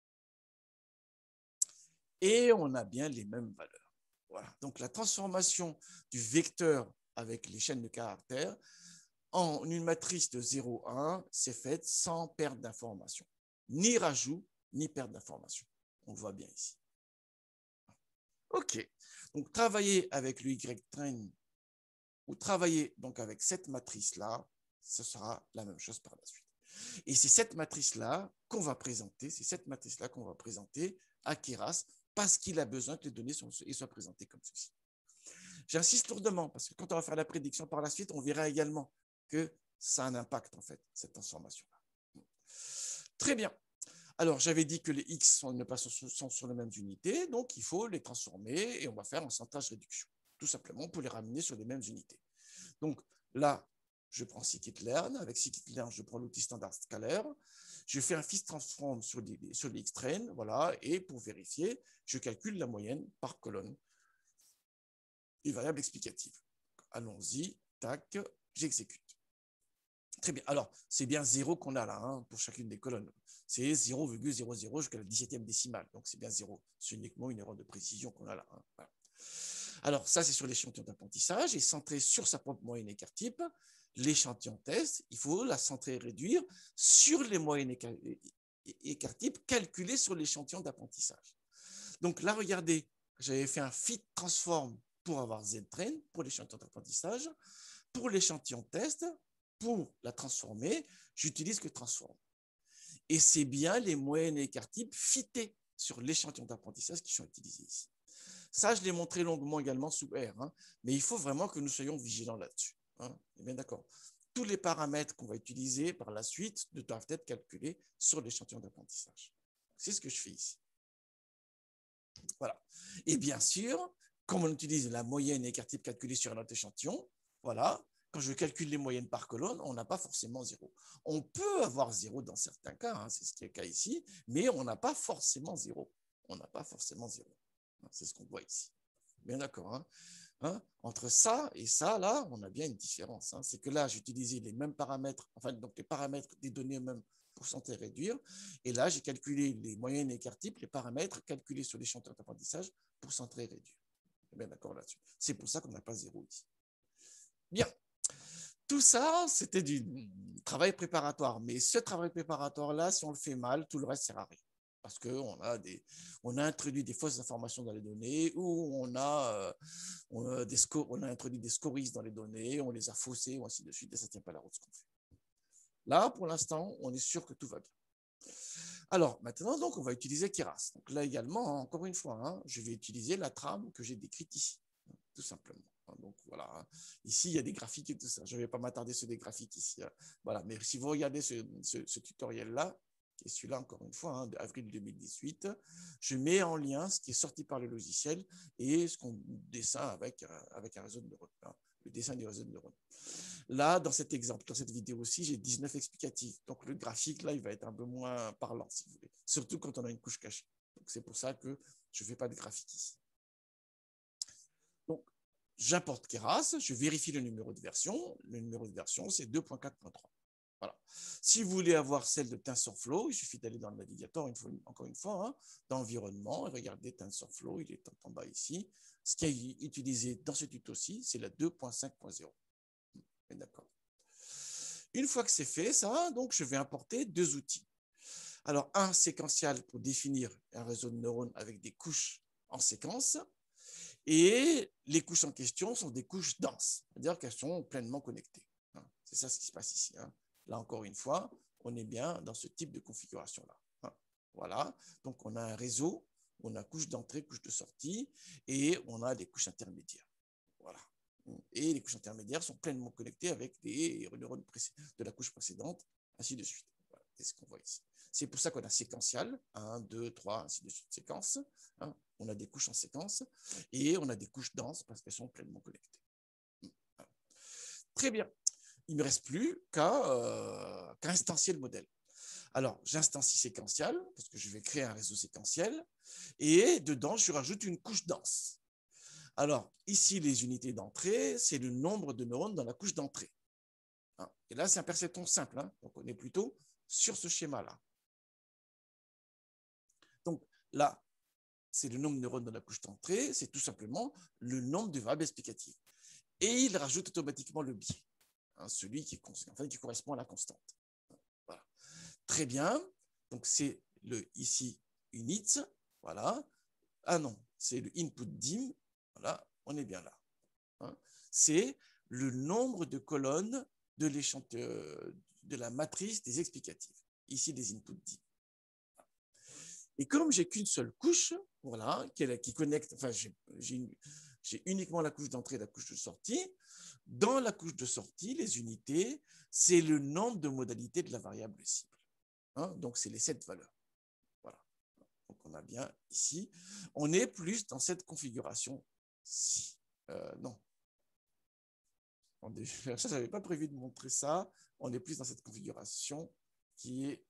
Speaker 1: Et on a bien les mêmes valeurs. Voilà. Donc la transformation du vecteur avec les chaînes de caractères en une matrice de 0, 1, c'est fait sans perte d'information. Ni rajout, ni perte d'information. On le voit bien ici. OK. Donc, travailler avec le Y-train ou travailler donc avec cette matrice-là, ce sera la même chose par la suite. Et c'est cette matrice-là qu'on va présenter, à Keras parce qu'il a besoin que les données soient présentées comme ceci. J'insiste lourdement parce que quand on va faire la prédiction par la suite, on verra également que ça a un impact en fait, cette transformation-là. Très bien. Alors, j'avais dit que les X sont sur les mêmes unités, donc il faut les transformer et on va faire un centrage réduction, tout simplement pour les ramener sur les mêmes unités. Donc là, je prends scikit-learn. Avec scikit-learn, je prends l'outil standard scalaire. Je fais un fist transform sur les X-train, voilà, et pour vérifier, je calcule la moyenne par colonne. Une variable explicative. Allons-y, tac, j'exécute. Très bien. Alors, c'est bien 0 qu'on a là, hein, pour chacune des colonnes. C'est 0,00 jusqu'à la 17e décimale. Donc, c'est bien 0. C'est uniquement une erreur de précision qu'on a là. Hein. Voilà. Alors, ça, c'est sur l'échantillon d'apprentissage. Et centré sur sa propre moyenne écart type, l'échantillon test, il faut la centrer et réduire sur les moyennes écart type calculées sur l'échantillon d'apprentissage. Donc là, regardez, j'avais fait un fit transform pour avoir Z-train, pour l'échantillon d'apprentissage. Pour l'échantillon test, pour la transformer, j'utilise que transform. Et c'est bien les moyennes écart type fitées sur l'échantillon d'apprentissage qui sont utilisés ici. Ça, je l'ai montré longuement également sous R, hein, mais il faut vraiment que nous soyons vigilants là-dessus. Hein, bien d'accord. Tous les paramètres qu'on va utiliser par la suite doivent être calculés sur l'échantillon d'apprentissage. C'est ce que je fais ici. Voilà. Et bien sûr, comme on utilise la moyenne écart type calculée sur un autre échantillon, voilà, quand je calcule les moyennes par colonne, on n'a pas forcément 0. On peut avoir 0 dans certains cas, hein, c'est ce qui est le cas ici, mais on n'a pas forcément 0. On n'a pas forcément 0. C'est ce qu'on voit ici. Bien d'accord. Hein, hein, entre ça et ça, là, on a bien une différence. Hein. C'est que là, j'ai utilisé les mêmes paramètres, enfin, donc les paramètres des données eux-mêmes pour centrer et réduire. Et là, j'ai calculé les moyennes écart type, les paramètres calculés sur l'échantillon d'apprentissage pour centrer et réduire. Bien d'accord là-dessus. C'est pour ça qu'on n'a pas 0 ici. Bien. Tout ça, c'était du travail préparatoire. Mais ce travail préparatoire-là, si on le fait mal, tout le reste sert à rien. Parce qu'on a introduit des fausses informations dans les données ou on a introduit des scories dans les données, on les a faussées ou ainsi de suite, et ça ne tient pas la route ce qu'on fait. Là, pour l'instant, on est sûr que tout va bien. Alors, maintenant, donc, on va utiliser Keras. Donc là également, encore une fois, hein, je vais utiliser la trame que j'ai décrite ici, tout simplement. Donc voilà, ici il y a des graphiques et tout ça. Je ne vais pas m'attarder sur des graphiques ici. Voilà, mais si vous regardez ce tutoriel-là, qui est celui-là encore une fois, hein, d'avril 2018, je mets en lien ce qui est sorti par le logiciel et ce qu'on dessine avec un réseau de neurones, hein, le dessin du réseau de neurones. Là, dans cet exemple, dans cette vidéo aussi, j'ai 19 explicatifs. Donc le graphique, là, il va être un peu moins parlant, si vous voulez. Surtout quand on a une couche cachée. Donc c'est pour ça que je ne fais pas de graphique ici. Donc, j'importe Keras, je vérifie le numéro de version. Le numéro de version, c'est 2.4.3. Voilà. Si vous voulez avoir celle de TensorFlow, il suffit d'aller dans le navigateur, encore une fois, hein, dans l'environnement, et regardez TensorFlow, il est en bas ici. Ce qui est utilisé dans ce tuto-ci, c'est la 2.5.0. D'accord. Une fois que c'est fait, ça, donc je vais importer deux outils. Alors, un séquentiel pour définir un réseau de neurones avec des couches en séquence. Et les couches en question sont des couches denses, c'est-à-dire qu'elles sont pleinement connectées. C'est ça ce qui se passe ici. Là, encore une fois, on est bien dans ce type de configuration-là. Voilà, donc on a un réseau, on a couche d'entrée, couche de sortie, et on a des couches intermédiaires. Voilà. Et les couches intermédiaires sont pleinement connectées avec les neurones de la couche précédente, ainsi de suite. Voilà, c'est ce qu'on voit ici. C'est pour ça qu'on a séquentiel, 1, 2, 3, ainsi de suite, séquence. On a des couches en séquence et on a des couches denses parce qu'elles sont pleinement connectées. Voilà. Très bien. Il ne me reste plus qu'à instancier le modèle. Alors, j'instancie séquentiel parce que je vais créer un réseau séquentiel et dedans, je rajoute une couche dense. Alors, ici, les unités d'entrée, c'est le nombre de neurones dans la couche d'entrée. Et là, c'est un perceptron simple. Donc, on est plutôt sur ce schéma-là. Donc, là, c'est le nombre de neurones dans la couche d'entrée, c'est tout simplement le nombre de variables explicatives. Et il rajoute automatiquement le biais. hein, celui qui, enfin, qui correspond à la constante. Voilà. Très bien. Donc, c'est ici units. Voilà. Ah non, c'est le input dim. Voilà, on est bien là. Hein. C'est le nombre de colonnes de de la matrice des explicatifs. Ici, des input dim. Et comme j'ai qu'une seule couche, voilà, qui connecte, enfin, j'ai uniquement la couche d'entrée et la couche de sortie. Dans la couche de sortie, les unités, c'est le nombre de modalités de la variable cible. Hein, donc, c'est les 7 valeurs. Voilà. Donc, on a bien ici. On est plus dans cette configuration-ci. Non. Je n'avais pas prévu de montrer ça. On est plus dans cette configuration qui est...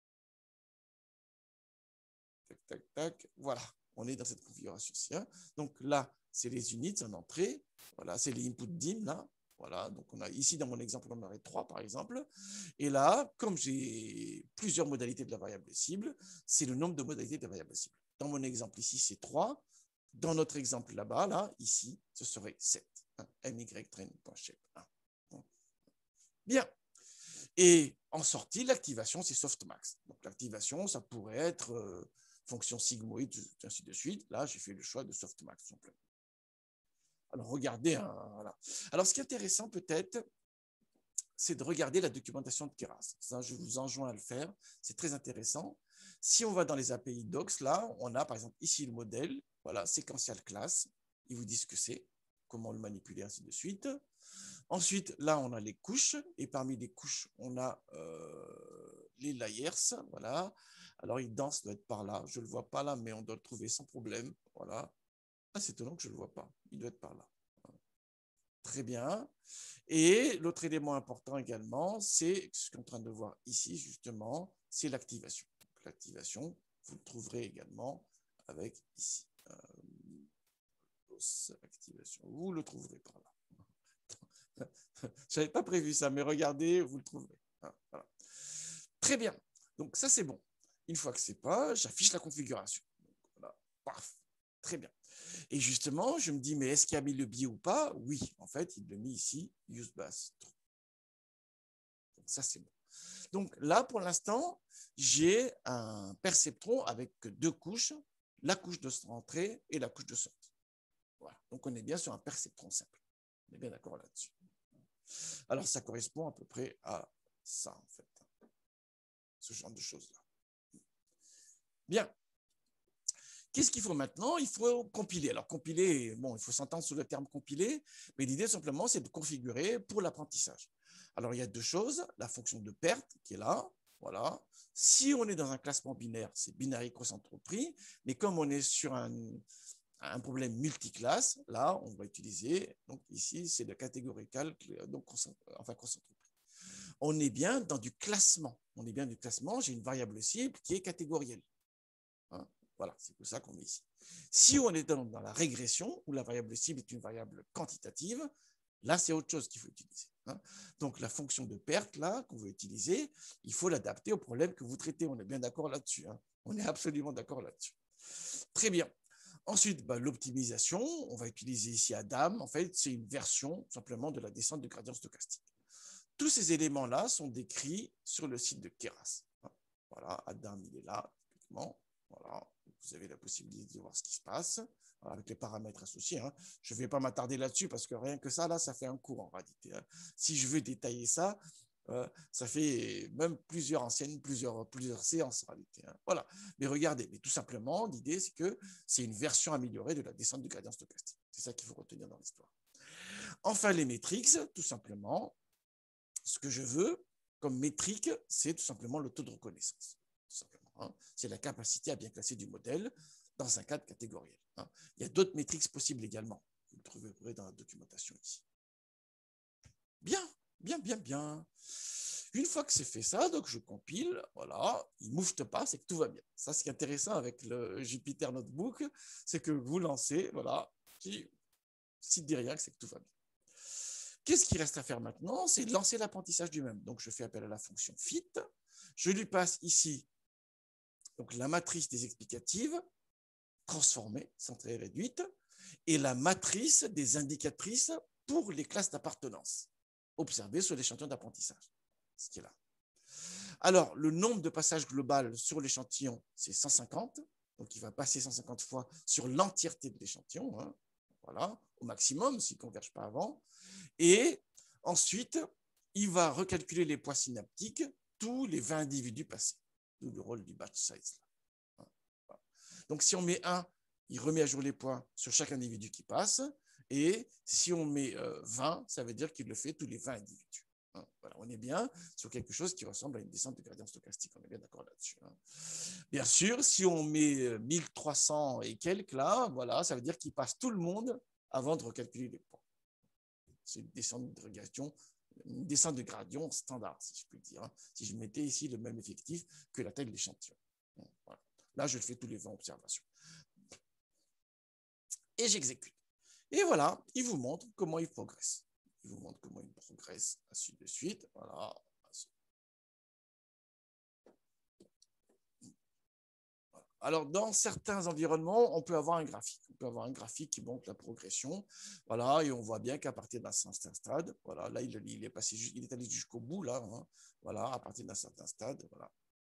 Speaker 1: Tac, tac, tac. Voilà. On est dans cette configuration-ci. Hein. Donc là, c'est les units en entrée. Voilà, c'est les input dim, là. Voilà, donc on a ici dans mon exemple, on en aurait 3 par exemple. Et là, comme j'ai plusieurs modalités de la variable cible, c'est le nombre de modalités de la variable cible. Dans mon exemple ici, c'est 3. Dans notre exemple là-bas, là, ici, ce serait 7. Hein, my-train.shape. Bien. Et en sortie, l'activation, c'est softmax. Donc l'activation, ça pourrait être fonction sigmoïde, ainsi de suite. Là, j'ai fait le choix de softmax, simplement. Alors, regardez. Hein, voilà. Alors, ce qui est intéressant, peut-être, c'est de regarder la documentation de Keras. Ça, je vous enjoins à le faire. C'est très intéressant. Si on va dans les API docs, là, on a, par exemple, ici le modèle. Voilà, séquential class. Ils vous disent ce que c'est, comment le manipuler, ainsi de suite. Ensuite, là, on a les couches. Et parmi les couches, on a les layers. Voilà. Alors, il danse, doit être par là. Je ne le vois pas là, mais on doit le trouver sans problème. Voilà. Ah, c'est étonnant que je ne le vois pas. Il doit être par là. Très bien. Et l'autre élément important également, c'est ce qu'on est en train de voir ici, justement, c'est l'activation. L'activation, vous le trouverez également avec ici. Activation, vous le trouverez par là. Je n'avais pas prévu ça, mais regardez, vous le trouverez. Voilà. Très bien. Donc, ça, c'est bon. Une fois que c'est pas, j'affiche la configuration. Donc, voilà. Paf. Très bien. Et justement, je me dis, mais est-ce qu'il a mis le biais ou pas? Oui, en fait, il l'a mis ici, useBus. Donc, ça, c'est bon. Donc, là, pour l'instant, j'ai un perceptron avec 2 couches, la couche de rentrée et la couche de sortie. Voilà. Donc, on est bien sur un perceptron simple. On est bien d'accord là-dessus. Alors, ça correspond à peu près à ça, en fait. Ce genre de choses-là. Bien. Qu'est-ce qu'il faut maintenant? Il faut compiler. Alors, compiler, bon, il faut s'entendre sur le terme compiler, mais l'idée, simplement, c'est de configurer pour l'apprentissage. Alors, il y a 2 choses. La fonction de perte, qui est là, voilà. Si on est dans un classement binaire, c'est binary cross-entropy, mais comme on est sur un problème multiclasse, là, on va utiliser, donc ici, c'est le categorical, donc enfin cross-entropy. On est bien dans du classement. On est bien du classement, j'ai une variable cible qui est catégorielle. Hein, voilà, c'est pour ça qu'on est ici. Si on est dans la régression, où la variable cible est une variable quantitative, là, c'est autre chose qu'il faut utiliser. Hein. Donc, la fonction de perte, là, qu'on veut utiliser, il faut l'adapter au problème que vous traitez. On est bien d'accord là-dessus. Hein. On est absolument d'accord là-dessus. Très bien. Ensuite, l'optimisation, on va utiliser ici Adam. En fait, c'est une version simplement de la descente de gradient stochastique. Tous ces éléments-là sont décrits sur le site de Keras. Voilà, Adam, il est là, typiquement. Voilà, vous avez la possibilité de voir ce qui se passe avec les paramètres associés. Hein. Je ne vais pas m'attarder là-dessus parce que rien que ça, là, ça fait un cours en réalité. Hein. Si je veux détailler ça, ça fait même plusieurs séances en réalité. Hein. Voilà. Mais regardez, mais tout simplement, l'idée, c'est que c'est une version améliorée de la descente du gradient stochastique. C'est ça qu'il faut retenir dans l'histoire. Enfin, les métriques, tout simplement, ce que je veux comme métrique, c'est tout simplement le taux de reconnaissance. Tout simplement. Hein. C'est la capacité à bien classer du modèle dans un cadre catégoriel. Hein. Il y a d'autres métriques possibles également. Vous le trouverez dans la documentation ici. Bien, bien, bien, bien. Une fois que c'est fait ça, donc je compile, voilà, il ne moufte pas, c'est que tout va bien. Ça, ce qui est intéressant avec le Jupyter Notebook, c'est que vous lancez, voilà, qui cite derrière que c'est que tout va bien. Qu'est-ce qui reste à faire maintenant? C'est de lancer l'apprentissage du même. Donc, je fais appel à la fonction fit. Je lui passe ici donc, la matrice des explicatives, transformée, centrée et réduite, et la matrice des indicatrices pour les classes d'appartenance. observé sur l'échantillon d'apprentissage, ce qui est là. Alors, le nombre de passages global sur l'échantillon, c'est 150. Donc, il va passer 150 fois sur l'entièreté de l'échantillon. Hein, voilà, au maximum, s'il ne converge pas avant. Et ensuite, il va recalculer les poids synaptiques tous les 20 individus passés. D'où le rôle du batch size. Là. Voilà. Donc, si on met 1, il remet à jour les poids sur chaque individu qui passe. Et si on met 20, ça veut dire qu'il le fait tous les 20 individus. Voilà, on est bien sur quelque chose qui ressemble à une descente de gradient stochastique. On est bien d'accord là-dessus. Hein. Bien sûr, si on met 1300 et quelques là, voilà, ça veut dire qu'il passe tout le monde avant de recalculer les poids. C'est une descente de gradient standard, si je puis dire. Hein, si je mettais ici le même effectif que la taille de l'échantillon. Voilà. Là, je le fais tous les 20 observations. Et j'exécute. Et voilà, il vous montre comment il progresse. Il vous montre comment il progresse, ainsi de suite. Voilà. Alors, dans certains environnements, on peut avoir un graphique. On peut avoir un graphique qui montre la progression. Voilà, et on voit bien qu'à partir d'un certain stade, voilà, là, il est allé jusqu'au bout, là. Hein, voilà, à partir d'un certain stade, voilà.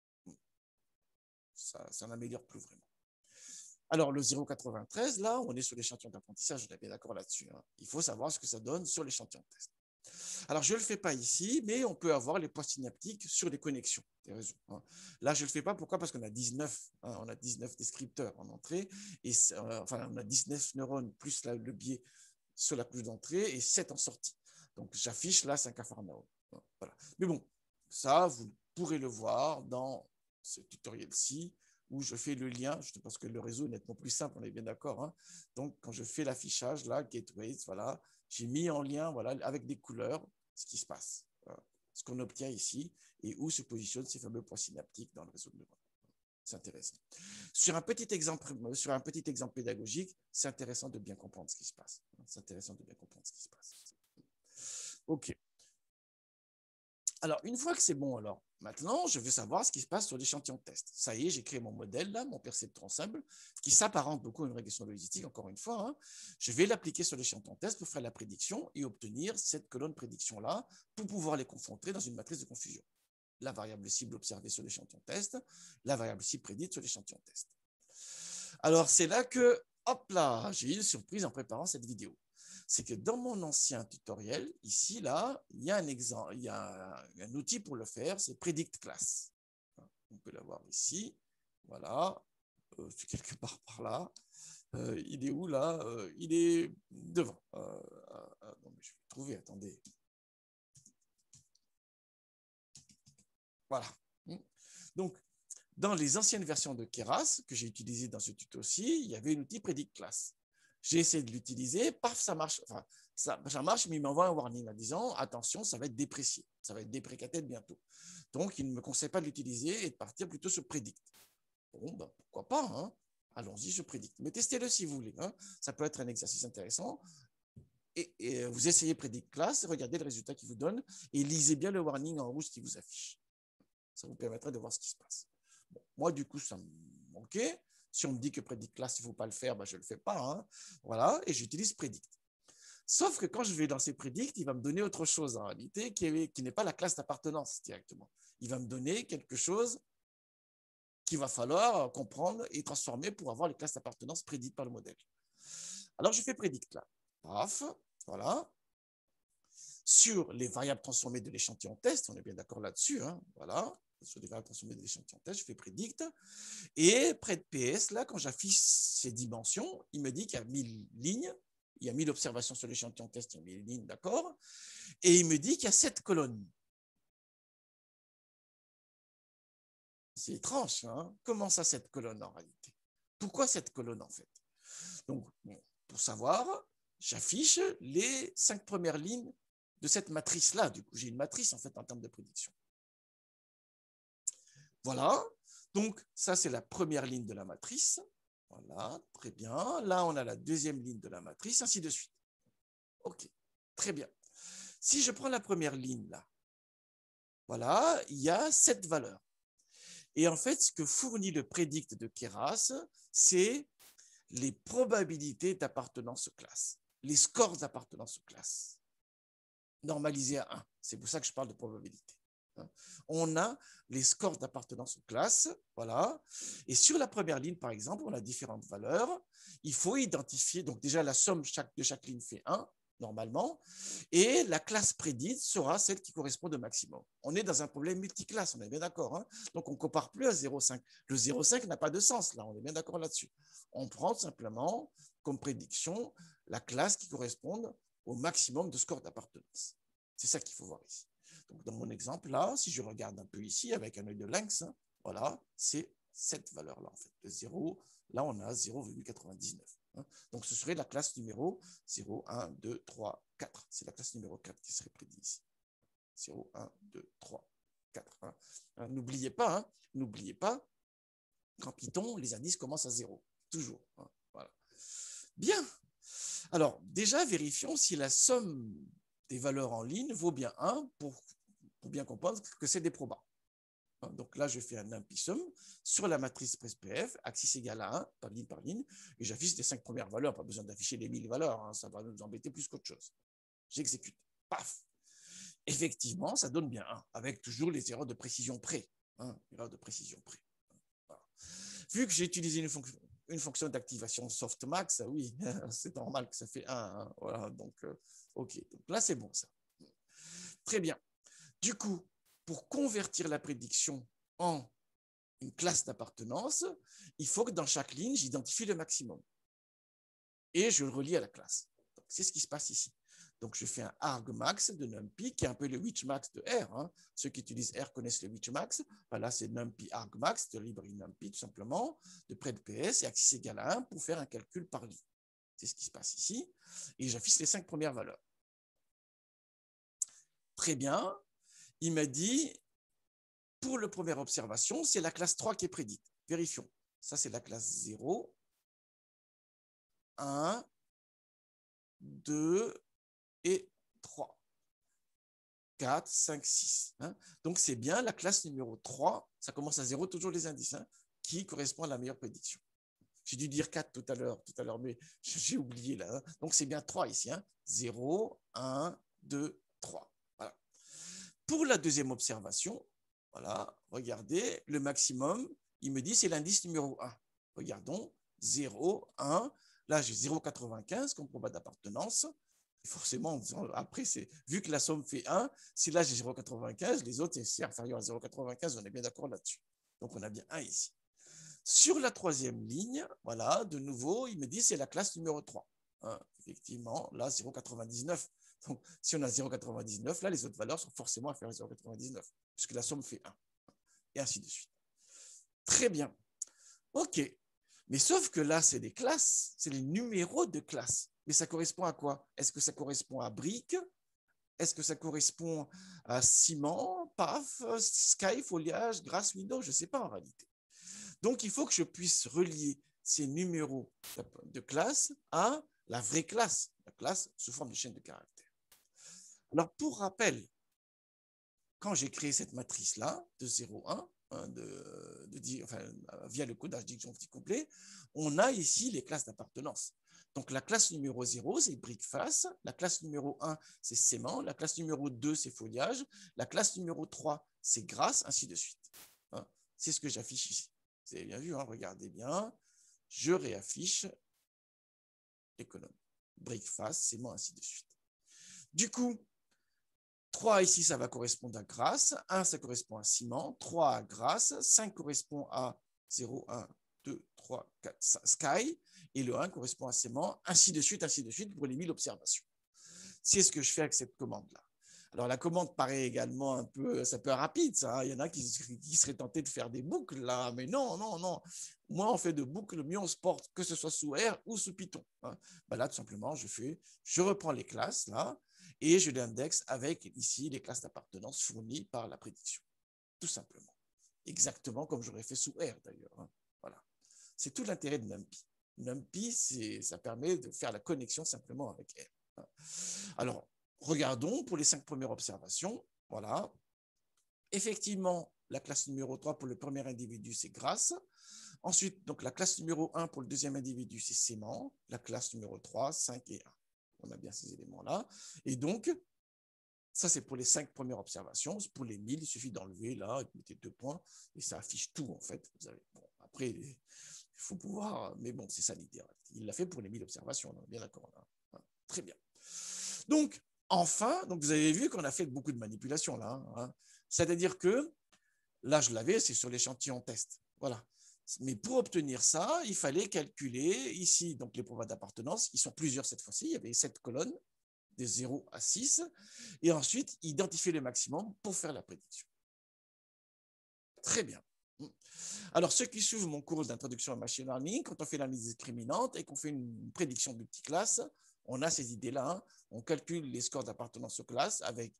Speaker 1: Ça n'améliore plus vraiment. Alors, le 0,93, là, on est sur l'échantillon d'apprentissage, on est bien d'accord là-dessus. Hein. Il faut savoir ce que ça donne sur l'échantillon de test. Alors, je ne le fais pas ici, mais on peut avoir les poids synaptiques sur les connexions des réseaux. Hein. Là, je ne le fais pas. Pourquoi? Parce qu'on a 19, hein, on a 19 descripteurs en entrée, et enfin, on a 19 neurones plus le biais sur la couche d'entrée et 7 en sortie. Donc, j'affiche là 5 Capharnaüm. Voilà. Mais bon, ça, vous pourrez le voir dans ce tutoriel-ci, où je fais le lien, parce que le réseau est nettement plus simple, on est bien d'accord. Hein. Donc, quand je fais l'affichage, là, Gateways, voilà, j'ai mis en lien, voilà, avec des couleurs, ce qui se passe, voilà, ce qu'on obtient ici, et où se positionnent ces fameux points synaptiques dans le réseau de neurones. C'est intéressant. Sur un petit exemple pédagogique, c'est intéressant de bien comprendre ce qui se passe. C'est intéressant de bien comprendre ce qui se passe. OK. Alors, une fois que c'est bon, alors, maintenant, je veux savoir ce qui se passe sur l'échantillon de test. Ça y est, j'ai créé mon modèle, là, mon perceptron simple, qui s'apparente beaucoup à une régression logistique, encore une fois. Hein. Je vais l'appliquer sur l'échantillon de test pour faire la prédiction et obtenir cette colonne prédiction-là pour pouvoir les confronter dans une matrice de confusion. La variable cible observée sur l'échantillon de test, la variable cible prédite sur l'échantillon de test. Alors, c'est là que, hop là, j'ai eu une surprise en préparant cette vidéo. C'est que dans mon ancien tutoriel, ici, là, il y a un outil pour le faire, c'est Predict Class. On peut l'avoir ici. Voilà. C'est quelque part par là. Il est où, là? Il est devant. Non, mais je vais le trouver, attendez. Voilà. Donc, dans les anciennes versions de Keras, que j'ai utilisées dans ce tuto aussi, il y avait un outil Predict Class. J'ai essayé de l'utiliser, paf, ça marche. Enfin, ça marche, mais il m'envoie un warning en disant attention, ça va être déprécié, ça va être déprécaté bientôt. Donc, il ne me conseille pas de l'utiliser et de partir plutôt sur Predict. Bon, ben, pourquoi pas, hein. Allons-y sur Predict. Mais testez-le si vous voulez. Hein. Ça peut être un exercice intéressant. Et vous essayez Predict Class, regardez le résultat qu'il vous donne et lisez bien le warning en rouge qui vous affiche. Ça vous permettra de voir ce qui se passe. Bon, moi, du coup, ça me manquait. Si on me dit que Predict Class, il ne faut pas le faire, ben, je ne le fais pas. Hein. Voilà, et j'utilise Predict. Sauf que quand je vais lancer Predict, il va me donner autre chose en réalité, qui n'est pas la classe d'appartenance directement. Il va me donner quelque chose qu'il va falloir comprendre et transformer pour avoir les classes d'appartenance prédites par le modèle. Alors, je fais Predict là. Paf, voilà. Sur les variables transformées de l'échantillon test, on est bien d'accord là-dessus, hein, voilà. Sur les variables transformées de l'échantillon test, je fais Predict. Et près de PS, là, quand j'affiche ces dimensions, il me dit qu'il y a 1000 lignes, il y a 1000 observations sur l'échantillon test, il y a 1000 lignes, d'accord. Et il me dit qu'il y a 7 colonnes. C'est étrange, hein. Comment ça, cette colonne en réalité? Pourquoi cette colonne en fait? Donc, bon, pour savoir, j'affiche les 5 premières lignes de cette matrice-là. Du coup, j'ai une matrice en fait en termes de prédiction. Voilà. Donc, ça, c'est la première ligne de la matrice. Voilà, très bien. Là, on a la deuxième ligne de la matrice, ainsi de suite. OK, très bien. Si je prends la première ligne là, voilà, il y a 7 valeurs. Et en fait, ce que fournit le prédict de Keras, c'est les probabilités d'appartenance aux classes, les scores d'appartenance aux classes. normalisé à 1. C'est pour ça que je parle de probabilité. On a les scores d'appartenance aux classes, voilà. Et sur la première ligne, par exemple, on a différentes valeurs. Il faut identifier, donc déjà la somme de chaque ligne fait 1, normalement, et la classe prédite sera celle qui correspond au maximum. On est dans un problème multiclasse, on est bien d'accord, hein. Donc on ne compare plus à 0,5. Le 0,5 n'a pas de sens, là, on est bien d'accord là-dessus. On prend simplement comme prédiction la classe qui correspond au maximum de score d'appartenance. C'est ça qu'il faut voir ici. Donc, dans mon exemple, là, si je regarde un peu ici avec un œil de lynx, hein, voilà, c'est cette valeur-là, en fait. Le 0, là, on a 0,99. Hein. Donc, ce serait la classe numéro 0, 1, 2, 3, 4. C'est la classe numéro 4 qui serait prédite ici. 0, 1, 2, 3, 4. Hein. N'oubliez pas, qu'en Python, les indices commencent à 0. Toujours. Hein. Voilà. Bien. Alors, déjà, vérifions si la somme des valeurs en ligne vaut bien 1 pour bien comprendre que c'est des probas. Donc là, je fais un NumPySum sur la matrice PresPF, axis égal à 1, par ligne, et j'affiche les 5 premières valeurs, pas besoin d'afficher les 1000 valeurs, hein, ça va nous embêter plus qu'autre chose. J'exécute, paf. Effectivement, ça donne bien 1, avec toujours les erreurs de précision près. Hein, erreurs de précision près. Voilà. Vu que j'ai utilisé une fonction d'activation softmax, oui, c'est normal que ça fait 1. Hein, voilà, donc, OK. Donc là, c'est bon, ça. Très bien. Du coup, pour convertir la prédiction en une classe d'appartenance, il faut que dans chaque ligne, j'identifie le maximum. Et je le relie à la classe. C'est ce qui se passe ici. Donc, je fais un argmax de NumPy, qui est un peu le Witchmax de R. Hein. Ceux qui utilisent R connaissent le Witchmax. Là, c'est NumPy argmax de librairie NumPy, tout simplement, de près de PS, et axis égal à 1 pour faire un calcul par ligne. C'est ce qui se passe ici. Et j'affiche les 5 premières valeurs. Très bien. Il m'a dit, pour la première observation, c'est la classe 3 qui est prédite. Vérifions. Ça, c'est la classe 0, 1, 2 et 3. 4, 5, 6. Hein. Donc, c'est bien la classe numéro 3. Ça commence à 0, toujours les indices, hein, qui correspond à la meilleure prédiction. J'ai dû dire 4 tout à l'heure, mais j'ai oublié là. Hein. Donc, c'est bien 3 ici. Hein. 0, 1, 2, 3. Voilà. Pour la deuxième observation, voilà, regardez, le maximum, il me dit c'est l'indice numéro 1. Regardons, 0, 1. Là, j'ai 0,95 comme proba d'appartenance. Forcément, après, vu que la somme fait 1, si là j'ai 0,95, les autres, c'est inférieur à 0,95, on est bien d'accord là-dessus. Donc, on a bien 1 ici. Sur la troisième ligne, voilà, de nouveau, il me dit c'est la classe numéro 3. Hein, effectivement, là, 0,99. Donc, si on a 0,99, là, les autres valeurs sont forcément inférieures à 0,99, puisque la somme fait 1. Et ainsi de suite. Très bien. OK. Mais sauf que là, c'est des classes, c'est les numéros de classes. Mais ça correspond à quoi? Est-ce que ça correspond à briques? Est-ce que ça correspond à ciment, paf, sky, foliage, grass, window? Je ne sais pas en réalité. Donc, il faut que je puisse relier ces numéros de classe à la vraie classe, la classe sous forme de chaîne de caractères. Alors, pour rappel, quand j'ai créé cette matrice-là, de 0,1, via le codage disjonctif complet, on a ici les classes d'appartenance. Donc, la classe numéro 0, c'est brique face. La classe numéro 1, c'est sément. La classe numéro 2, c'est foliage. La classe numéro 3, c'est grasse, ainsi de suite. Hein, c'est ce que j'affiche ici. Vous avez bien vu, hein, regardez bien. Je réaffiche les colonnes. Brique face, sément, ainsi de suite. Du coup, 3 ici, ça va correspondre à grasse. 1, ça correspond à ciment. 3 à grasse. 5 correspond à 0, 1, 2, 3, 4, 5, sky. Et le 1 correspond à sément, ainsi de suite pour les 1000 observations. C'est ce que je fais avec cette commande-là. Alors, la commande paraît également un peu rapide, ça. Hein. Il y en a qui seraient tentés de faire des boucles, là. Mais non, non, non. Moins on fait de boucles, mieux on se porte, que ce soit sous R ou sous Python. Hein. Ben là, tout simplement, je reprends les classes, là, et je l'indexe avec, ici, les classes d'appartenance fournies par la prédiction. Tout simplement. Exactement comme j'aurais fait sous R, d'ailleurs. Hein. Voilà. C'est tout l'intérêt de NumPy. NumPy, ça permet de faire la connexion simplement avec R. Hein. Alors, regardons pour les 5 premières observations. Voilà. Effectivement, la classe numéro 3 pour le premier individu, c'est grasse. Ensuite, donc la classe numéro 1 pour le deuxième individu, c'est sément. La classe numéro 3, 5 et 1. On a bien ces éléments-là. Et donc, Ça, c'est pour les 5 premières observations. Pour les 1000, il suffit d'enlever là, et de mettre 2 points, et ça affiche tout, en fait. Vous avez, bon, après, il faut pouvoir, mais bon, c'est ça l'idée. Il l'a fait pour les 1000 observations, on est bien d'accord. Très bien. Donc, enfin, donc vous avez vu qu'on a fait beaucoup de manipulations là. Hein. C'est-à-dire que, là, je l'avais, c'est sur l'échantillon test. Voilà. Mais pour obtenir ça, il fallait calculer ici donc les probas d'appartenance. Ils sont plusieurs cette fois-ci. Il y avait 7 colonnes, de 0 à 6. Et ensuite, identifier le maximum pour faire la prédiction. Très bien. Alors, ceux qui suivent mon cours d'introduction à machine learning, quand on fait l'analyse discriminante et qu'on fait une prédiction de petites classes, on a ces idées-là. Hein. On calcule les scores d'appartenance aux classes avec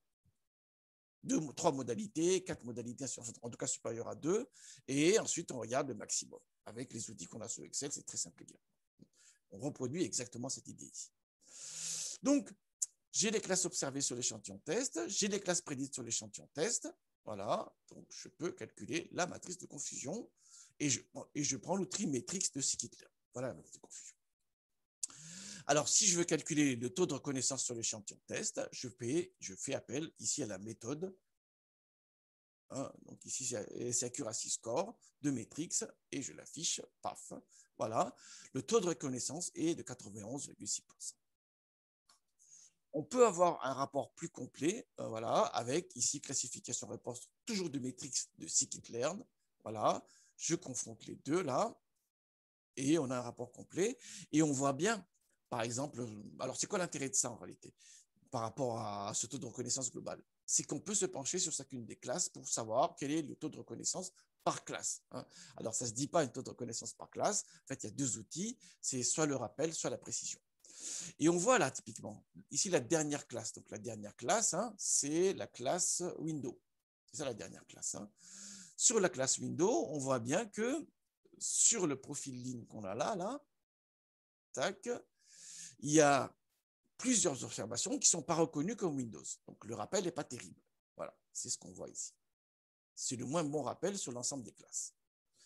Speaker 1: 3 modalités, 4 modalités, en tout cas supérieures à 2, et ensuite on regarde le maximum. Avec les outils qu'on a sur Excel, c'est très simple également. On reproduit exactement cette idée ici. Donc, j'ai les classes observées sur l'échantillon test, j'ai les classes prédites sur l'échantillon test, voilà, donc je peux calculer la matrice de confusion, et je prends le trimétrix de Scikit-Learn. Voilà la matrice de confusion. Alors, si je veux calculer le taux de reconnaissance sur l'échantillon test, je fais appel ici à la méthode. Hein, donc ici, c'est Accuracy Score de Matrix et je l'affiche, paf. Voilà, le taux de reconnaissance est de 91,6%. On peut avoir un rapport plus complet, voilà, avec ici classification réponse toujours de Matrix de Scikit-Learn. Voilà, je confronte les deux là et on a un rapport complet et on voit bien. Par exemple, alors c'est quoi l'intérêt de ça en réalité par rapport à ce taux de reconnaissance global? C'est qu'on peut se pencher sur chacune des classes pour savoir quel est le taux de reconnaissance par classe. Hein. Alors, ça ne se dit pas un taux de reconnaissance par classe. En fait, il y a 2 outils, c'est soit le rappel, soit la précision. Et on voit là, typiquement, ici, la dernière classe. Donc, la dernière classe, hein, c'est la classe Windows. C'est ça la dernière classe. Hein. Sur la classe Windows, on voit bien que sur le profil ligne qu'on a là, tac, il y a plusieurs observations qui ne sont pas reconnues comme Windows. Donc, le rappel n'est pas terrible. Voilà, c'est ce qu'on voit ici. C'est le moins bon rappel sur l'ensemble des classes.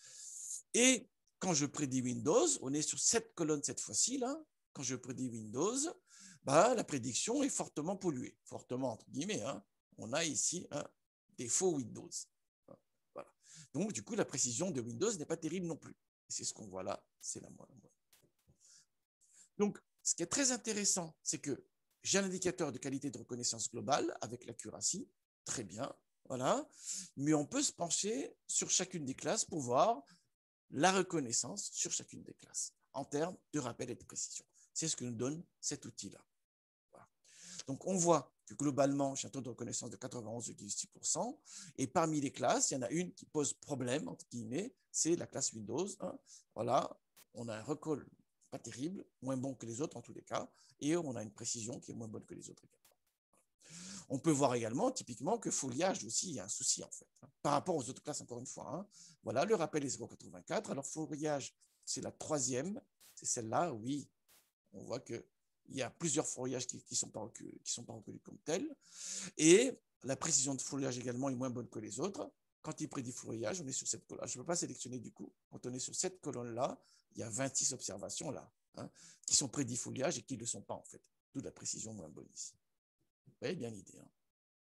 Speaker 1: Et quand je prédis Windows, on est sur 7 colonnes cette fois-ci, là. Quand je prédis Windows, bah, la prédiction est fortement polluée. Fortement, entre guillemets. Hein. On a ici un défaut Windows. Voilà. Donc, du coup, la précision de Windows n'est pas terrible non plus. Et c'est ce qu'on voit là, c'est la moindre. Donc, ce qui est très intéressant, c'est que j'ai un indicateur de qualité de reconnaissance globale avec l'accuracy, très bien, voilà, mais on peut se pencher sur chacune des classes pour voir la reconnaissance sur chacune des classes en termes de rappel et de précision. C'est ce que nous donne cet outil-là. Voilà. Donc, on voit que globalement, j'ai un taux de reconnaissance de 91,6%, et parmi les classes, il y en a une qui pose problème, entre guillemets, c'est la classe Windows. Hein. Voilà, on a un recall pas terrible, moins bon que les autres en tous les cas, et on a une précision qui est moins bonne que les autres également. On peut voir également, typiquement, que foliage aussi, il y a un souci en fait, hein, par rapport aux autres classes, encore une fois. Hein. Voilà, le rappel est 0,84. Alors, foliage, c'est la 3e, c'est celle-là, oui, on voit qu'il y a plusieurs foliages qui ne sont pas reconnus comme tels, et la précision de foliage également est moins bonne que les autres. Quand il prédit foliage, on est sur cette colonne. Je ne peux pas sélectionner du coup. Quand on est sur cette colonne-là, il y a 26 observations là, hein, qui sont prédits foliage et qui ne le sont pas en fait. D'où la précision moins bonne ici. Vous voyez bien l'idée. Hein.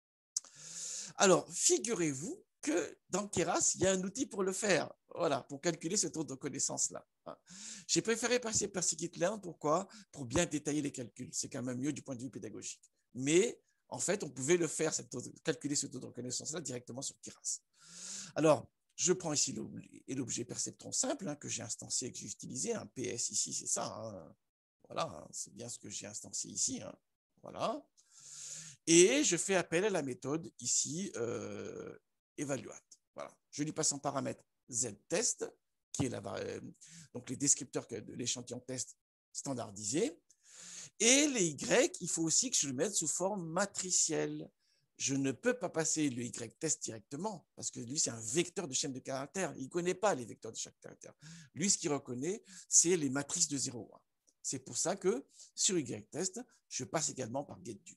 Speaker 1: Alors, figurez-vous que dans Keras, il y a un outil pour le faire. Voilà, pour calculer ce taux de reconnaissance-là. Hein. J'ai préféré passer par Scikit-Learn. Pourquoi? Pour bien détailler les calculs. C'est quand même mieux du point de vue pédagogique. Mais en fait, on pouvait le faire, calculer ce taux de reconnaissance-là directement sur Keras. Alors, je prends ici l'objet perceptron simple hein, que j'ai instancié et que j'ai utilisé. Un PS ici, c'est ça. Hein. Voilà, hein, c'est bien ce que j'ai instancié ici. Hein. Voilà. Et je fais appel à la méthode ici, evaluate. Voilà. Je lui passe en paramètre z-test, qui est donc les descripteurs de l'échantillon test standardisé. Et les y, il faut aussi que je le mette sous forme matricielle. Je ne peux pas passer le y-test directement, parce que lui, c'est un vecteur de chaîne de caractères. Il ne connaît pas les vecteurs de chaque caractère. Lui, ce qu'il reconnaît, c'est les matrices de 0 à 1. C'est pour ça que sur y-test, je passe également par getDumy.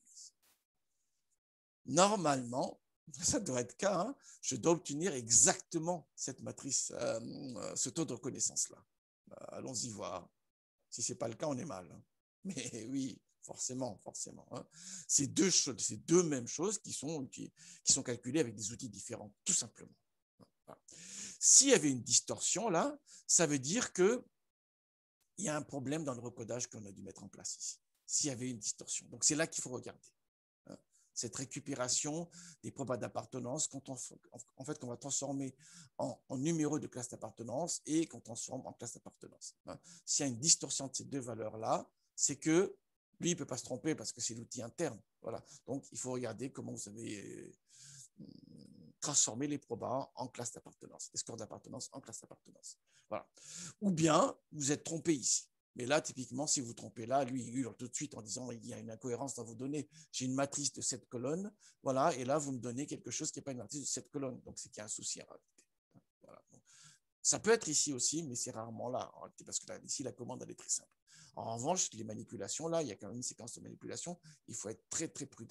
Speaker 1: Normalement, ça doit être cas, hein, je dois obtenir exactement cette matrice, ce taux de reconnaissance-là. Allons-y voir. Si ce n'est pas le cas, on est mal. Hein. Mais oui, forcément, forcément. Hein. C'est deux mêmes choses qui sont calculées avec des outils différents, tout simplement. Voilà. S'il y avait une distorsion là, ça veut dire qu'il y a un problème dans le recodage qu'on a dû mettre en place ici. S'il y avait une distorsion. Donc, c'est là qu'il faut regarder. Hein. Cette récupération des probas d'appartenance, en fait, qu'on va transformer en numéro de classe d'appartenance et qu'on transforme en classe d'appartenance. Hein. S'il y a une distorsion de ces deux valeurs-là, c'est que lui, il ne peut pas se tromper parce que c'est l'outil interne. Voilà. Donc, il faut regarder comment vous avez transformer les probas en classe d'appartenance, les scores d'appartenance en classe d'appartenance. Voilà. Ou bien, vous êtes trompé ici. Mais là, typiquement, si vous vous trompez là, lui, il hurle tout de suite en disant il y a une incohérence dans vos données. J'ai une matrice de 7 colonnes, voilà, et là, vous me donnez quelque chose qui n'est pas une matrice de 7 colonnes. Donc, c'est qu'il y a un souci en réalité. Voilà. Donc, ça peut être ici aussi, mais c'est rarement là, en réalité, parce que là, ici, la commande, elle est très simple. En revanche, les manipulations, là, il y a quand même une séquence de manipulation. Il faut être très, très prudent.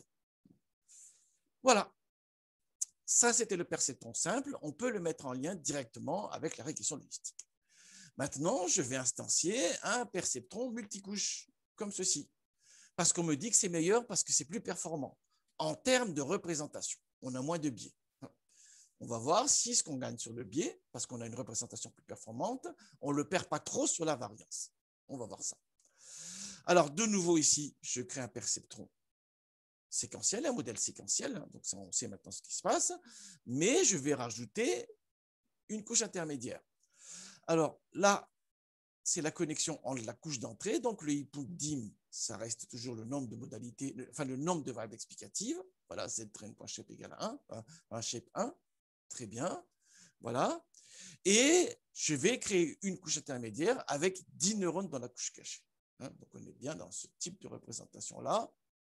Speaker 1: Voilà. Ça, c'était le perceptron simple. On peut le mettre en lien directement avec la régression logistique. Maintenant, je vais instancier un perceptron multicouche, comme ceci. Parce qu'on me dit que c'est meilleur parce que c'est plus performant. En termes de représentation, on a moins de biais. On va voir si ce qu'on gagne sur le biais, parce qu'on a une représentation plus performante, on ne le perd pas trop sur la variance. On va voir ça. Alors, de nouveau ici, je crée un perceptron séquentiel, un modèle séquentiel, donc ça, on sait maintenant ce qui se passe, mais je vais rajouter une couche intermédiaire. Alors là, c'est la connexion entre la couche d'entrée, donc le input dim, ça reste toujours le nombre de modalités, enfin le nombre de variables explicatives, voilà, ztrain.shape égale à 1, shape 1, très bien, voilà, et je vais créer une couche intermédiaire avec 10 neurones dans la couche cachée. Hein, donc on est bien dans ce type de représentation-là.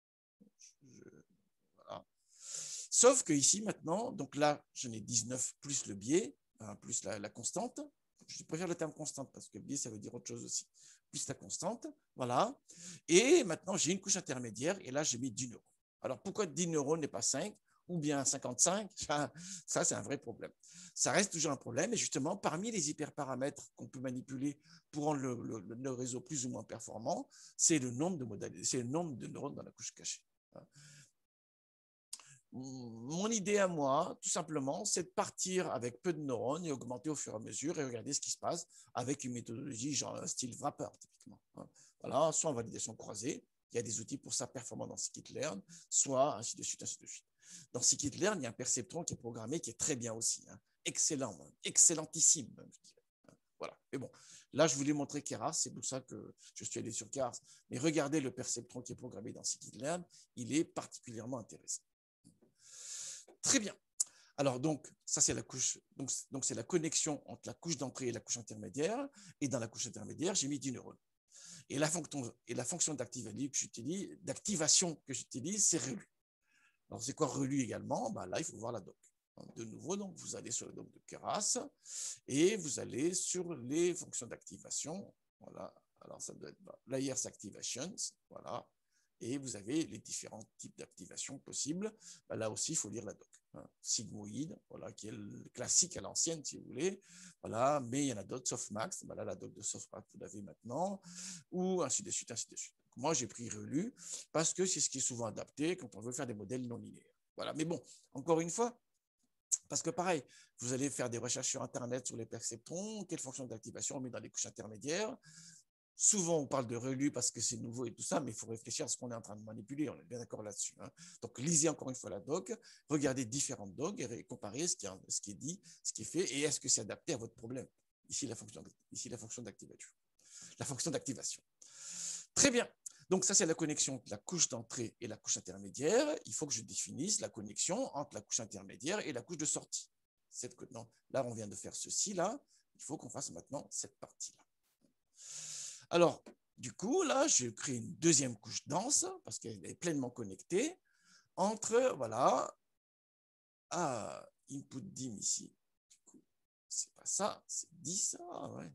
Speaker 1: Voilà. Sauf que ici maintenant, donc là, j'en ai 19 plus le biais, plus la constante. Je préfère le terme constante parce que biais, ça veut dire autre chose aussi. Plus la constante, voilà. Et maintenant, j'ai une couche intermédiaire et là, j'ai mis 10 neurones. Alors, pourquoi 10 neurones et pas 5 ou bien 55? Ça, c'est un vrai problème. Ça reste toujours un problème. Et justement, parmi les hyperparamètres qu'on peut manipuler pour rendre le réseau plus ou moins performant, c'est le nombre de modalités, c'est le nombre de neurones dans la couche cachée. Mon idée à moi, tout simplement, c'est de partir avec peu de neurones et augmenter au fur et à mesure et regarder ce qui se passe avec une méthodologie genre style wrapper, typiquement. Voilà, soit en validation croisée, il y a des outils pour ça performants dans scikit-learn, soit ainsi de suite, ainsi de suite. Dans scikit-learn, il y a un perceptron qui est programmé qui est très bien aussi. Excellent, excellentissime, même, je dirais. Voilà. Mais bon, là, je voulais montrer Keras, c'est pour ça que je suis allé sur Keras. Mais regardez le perceptron qui est programmé dans scikit-learn, il est particulièrement intéressant. Très bien. Alors, donc, ça, c'est la couche. Donc c'est la connexion entre la couche d'entrée et la couche intermédiaire. Et dans la couche intermédiaire, j'ai mis 10 neurones. Et la fonction d'activation que j'utilise, c'est relu. Alors, c'est quoi relu également? Ben, là, il faut voir la doc. De nouveau, donc, vous allez sur le doc de Keras et vous allez sur les fonctions d'activation. Voilà. Alors, ça doit être layers activations. Voilà. Et vous avez les différents types d'activation possibles. Ben, là aussi, il faut lire la doc. Sigmoid, voilà, qui est le classique à l'ancienne, si vous voulez. Voilà, mais il y en a d'autres, Softmax. Ben là, la doc de Softmax, vous l'avez maintenant. Ou ainsi de suite, ainsi de suite. Donc, moi, j'ai pris relu parce que c'est ce qui est souvent adapté quand on veut faire des modèles non linéaires. Voilà, mais bon, encore une fois, parce que pareil, vous allez faire des recherches sur Internet sur les perceptrons, quelles fonctions d'activation on met dans les couches intermédiaires. Souvent, on parle de relu parce que c'est nouveau et tout ça, mais il faut réfléchir à ce qu'on est en train de manipuler. On est bien d'accord là-dessus. Donc, lisez encore une fois la doc, regardez différentes docs et comparez ce qui est dit, ce qui est fait, et est-ce que c'est adapté à votre problème. Ici, la fonction d'activation. La fonction d'activation. Très bien. Donc, ça, c'est la connexion entre la couche d'entrée et la couche intermédiaire. Il faut que je définisse la connexion entre la couche intermédiaire et la couche de sortie. Non, là, on vient de faire ceci, là. Il faut qu'on fasse maintenant cette partie-là. Alors, du coup, là, je crée une deuxième couche dense parce qu'elle est pleinement connectée entre, voilà, input dim ici. Du coup, c'est pas ça, c'est 10. Ouais.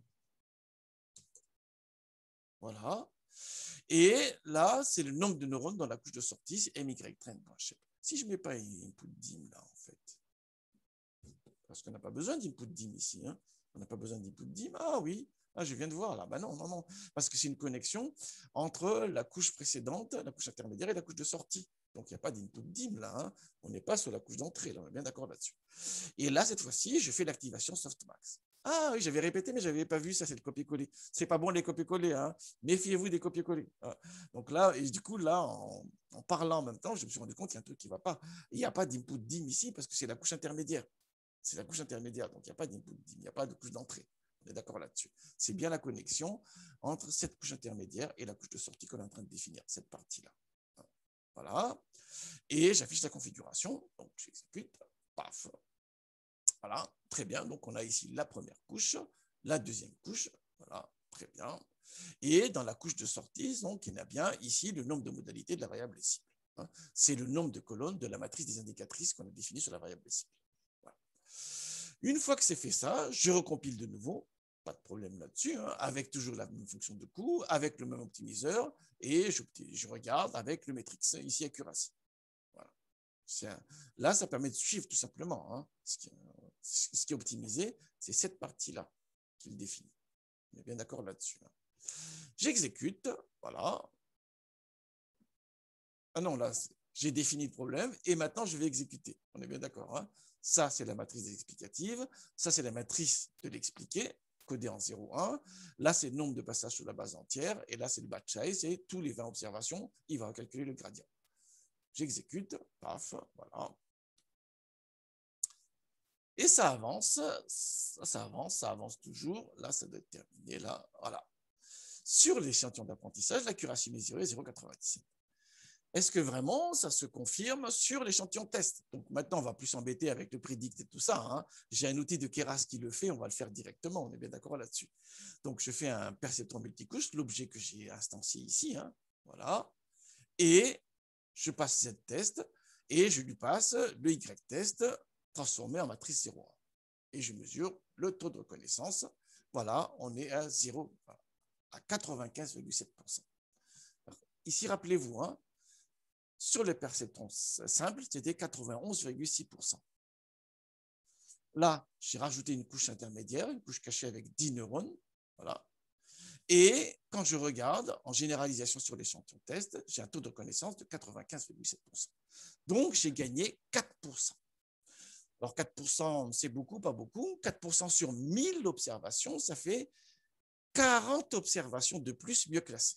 Speaker 1: Voilà. Et là, c'est le nombre de neurones dans la couche de sortie, c'est mytrain.shape. Si je ne mets pas input dim là, en fait, parce qu'on n'a pas besoin d'input dim ici, on n'a pas besoin d'input dim, oui, Ah, je viens de voir là. Ben non, non, non. Parce que c'est une connexion entre la couche précédente, la couche intermédiaire et la couche de sortie. Donc, il n'y a pas d'input dim là. Hein. On n'est pas sur la couche d'entrée. Là. On est bien d'accord là-dessus. Et là, cette fois-ci, je fais l'activation softmax. Ah oui, j'avais répété, mais je n'avais pas vu ça, c'est le copier-coller. C'est pas bon les copier-coller. Hein. Méfiez-vous des copier-coller. Ah. Donc là, et du coup, là, en parlant en même temps, je me suis rendu compte qu'il y a un truc qui ne va pas. Il n'y a pas d'input dim ici parce que c'est la couche intermédiaire. C'est la couche intermédiaire. Donc, il n'y a pas d'input dim, il n'y a pas de couche d'entrée. On est d'accord là-dessus. C'est bien la connexion entre cette couche intermédiaire et la couche de sortie qu'on est en train de définir, cette partie-là. Voilà. Et j'affiche la configuration. Donc, j'exécute. Paf. Voilà. Très bien. Donc, on a ici la première couche, la deuxième couche. Voilà. Très bien. Et dans la couche de sortie, donc, il y a bien ici le nombre de modalités de la variable cible. C'est le nombre de colonnes de la matrice des indicatrices qu'on a définie sur la variable cible. Voilà. Une fois que c'est fait ça, je recompile de nouveau, pas de problème là-dessus, hein, avec toujours la même fonction de coût, avec le même optimiseur, et je regarde avec le matrix, ici accuracy. Voilà. Là, ça permet de suivre tout simplement. Hein. Ce qui est optimisé, c'est cette partie-là qu'il définit. On est bien d'accord là-dessus. Hein. J'exécute, voilà. Ah non, là, j'ai défini le problème, et maintenant, je vais exécuter. On est bien d'accord. Hein. Ça, c'est la matrice explicative. Ça, c'est la matrice de l'expliquer, codée en 0,1. Là, c'est le nombre de passages sur la base entière. Et là, c'est le batch size. Et tous les 20 observations, il va calculer le gradient. J'exécute. Paf. Voilà. Et ça avance. Ça avance toujours. Là, ça doit être terminé. Là, voilà. Sur l'échantillon d'apprentissage, l'accuracy mesurée est 0,97. Est-ce que vraiment ça se confirme sur l'échantillon test? Donc maintenant, on va plus s'embêter avec le predict et tout ça. Hein. J'ai un outil de Keras qui le fait, on va le faire directement, on est bien d'accord là-dessus. Donc je fais un perceptron multicouche, l'objet que j'ai instancié ici, hein. Voilà. Et je passe Z-test et je lui passe le Y-test transformé en matrice 0,1. Et je mesure le taux de reconnaissance. Voilà, on est à 0, à 95,7%. Ici, rappelez-vous, hein, sur les perceptrons simples, c'était 91,6%. Là, j'ai rajouté une couche intermédiaire, une couche cachée avec 10 neurones. Voilà. Et quand je regarde en généralisation sur l'échantillon test, j'ai un taux de reconnaissance de 95,7%. Donc, j'ai gagné 4%. Alors, 4%, c'est beaucoup, pas beaucoup. 4% sur 1000 observations, ça fait 40 observations de plus mieux classées.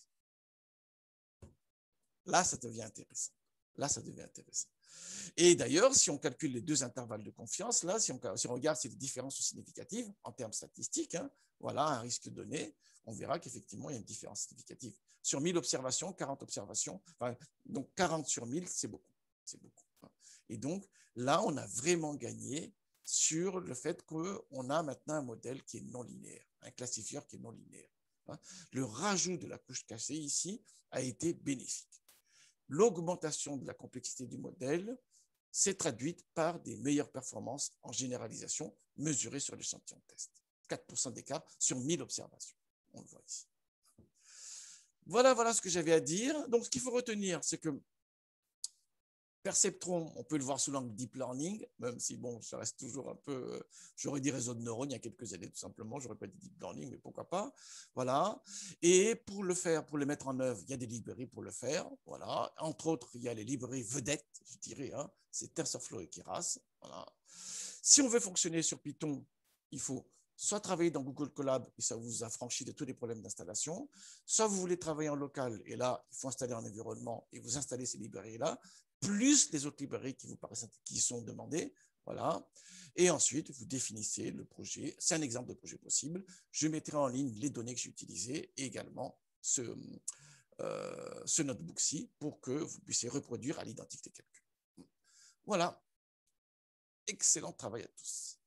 Speaker 1: Là, ça devient intéressant. Là, ça devient intéressant. Et d'ailleurs, si on calcule les deux intervalles de confiance, là, si on regarde si les différences sont significatives en termes statistiques, hein, voilà un risque donné, on verra qu'effectivement, il y a une différence significative. Sur 1000 observations, 40 observations, enfin, donc 40 sur 1000, c'est beaucoup. C'est beaucoup. Et donc, là, on a vraiment gagné sur le fait qu'on a maintenant un modèle qui est non linéaire, un classifieur qui est non linéaire. Le rajout de la couche cachée ici a été bénéfique. L'augmentation de la complexité du modèle s'est traduite par des meilleures performances en généralisation mesurées sur l'échantillon de test. 4% d'écart sur 1000 observations. On le voit ici. Voilà ce que j'avais à dire. Donc, ce qu'il faut retenir, c'est que perceptron, on peut le voir sous l'angle deep learning, même si, bon, ça reste toujours un peu... J'aurais dit réseau de neurones il y a quelques années, tout simplement. J'aurais pas dit deep learning, mais pourquoi pas. Voilà. Et pour le faire, pour le mettre en œuvre, il y a des librairies pour le faire. Voilà. Entre autres, il y a les librairies vedettes, je dirais. Hein. C'est TensorFlow et Keras. Voilà. Si on veut fonctionner sur Python, il faut soit travailler dans Google Colab, et ça vous affranchit de tous les problèmes d'installation, soit vous voulez travailler en local, et là, il faut installer un environnement, et vous installez ces librairies-là, plus les autres librairies qui vous paraissent qui sont demandées. Voilà. Et ensuite, vous définissez le projet. C'est un exemple de projet possible. Je mettrai en ligne les données que j'ai utilisées et également ce notebook-ci pour que vous puissiez reproduire à l'identique des calculs. Voilà. Excellent travail à tous.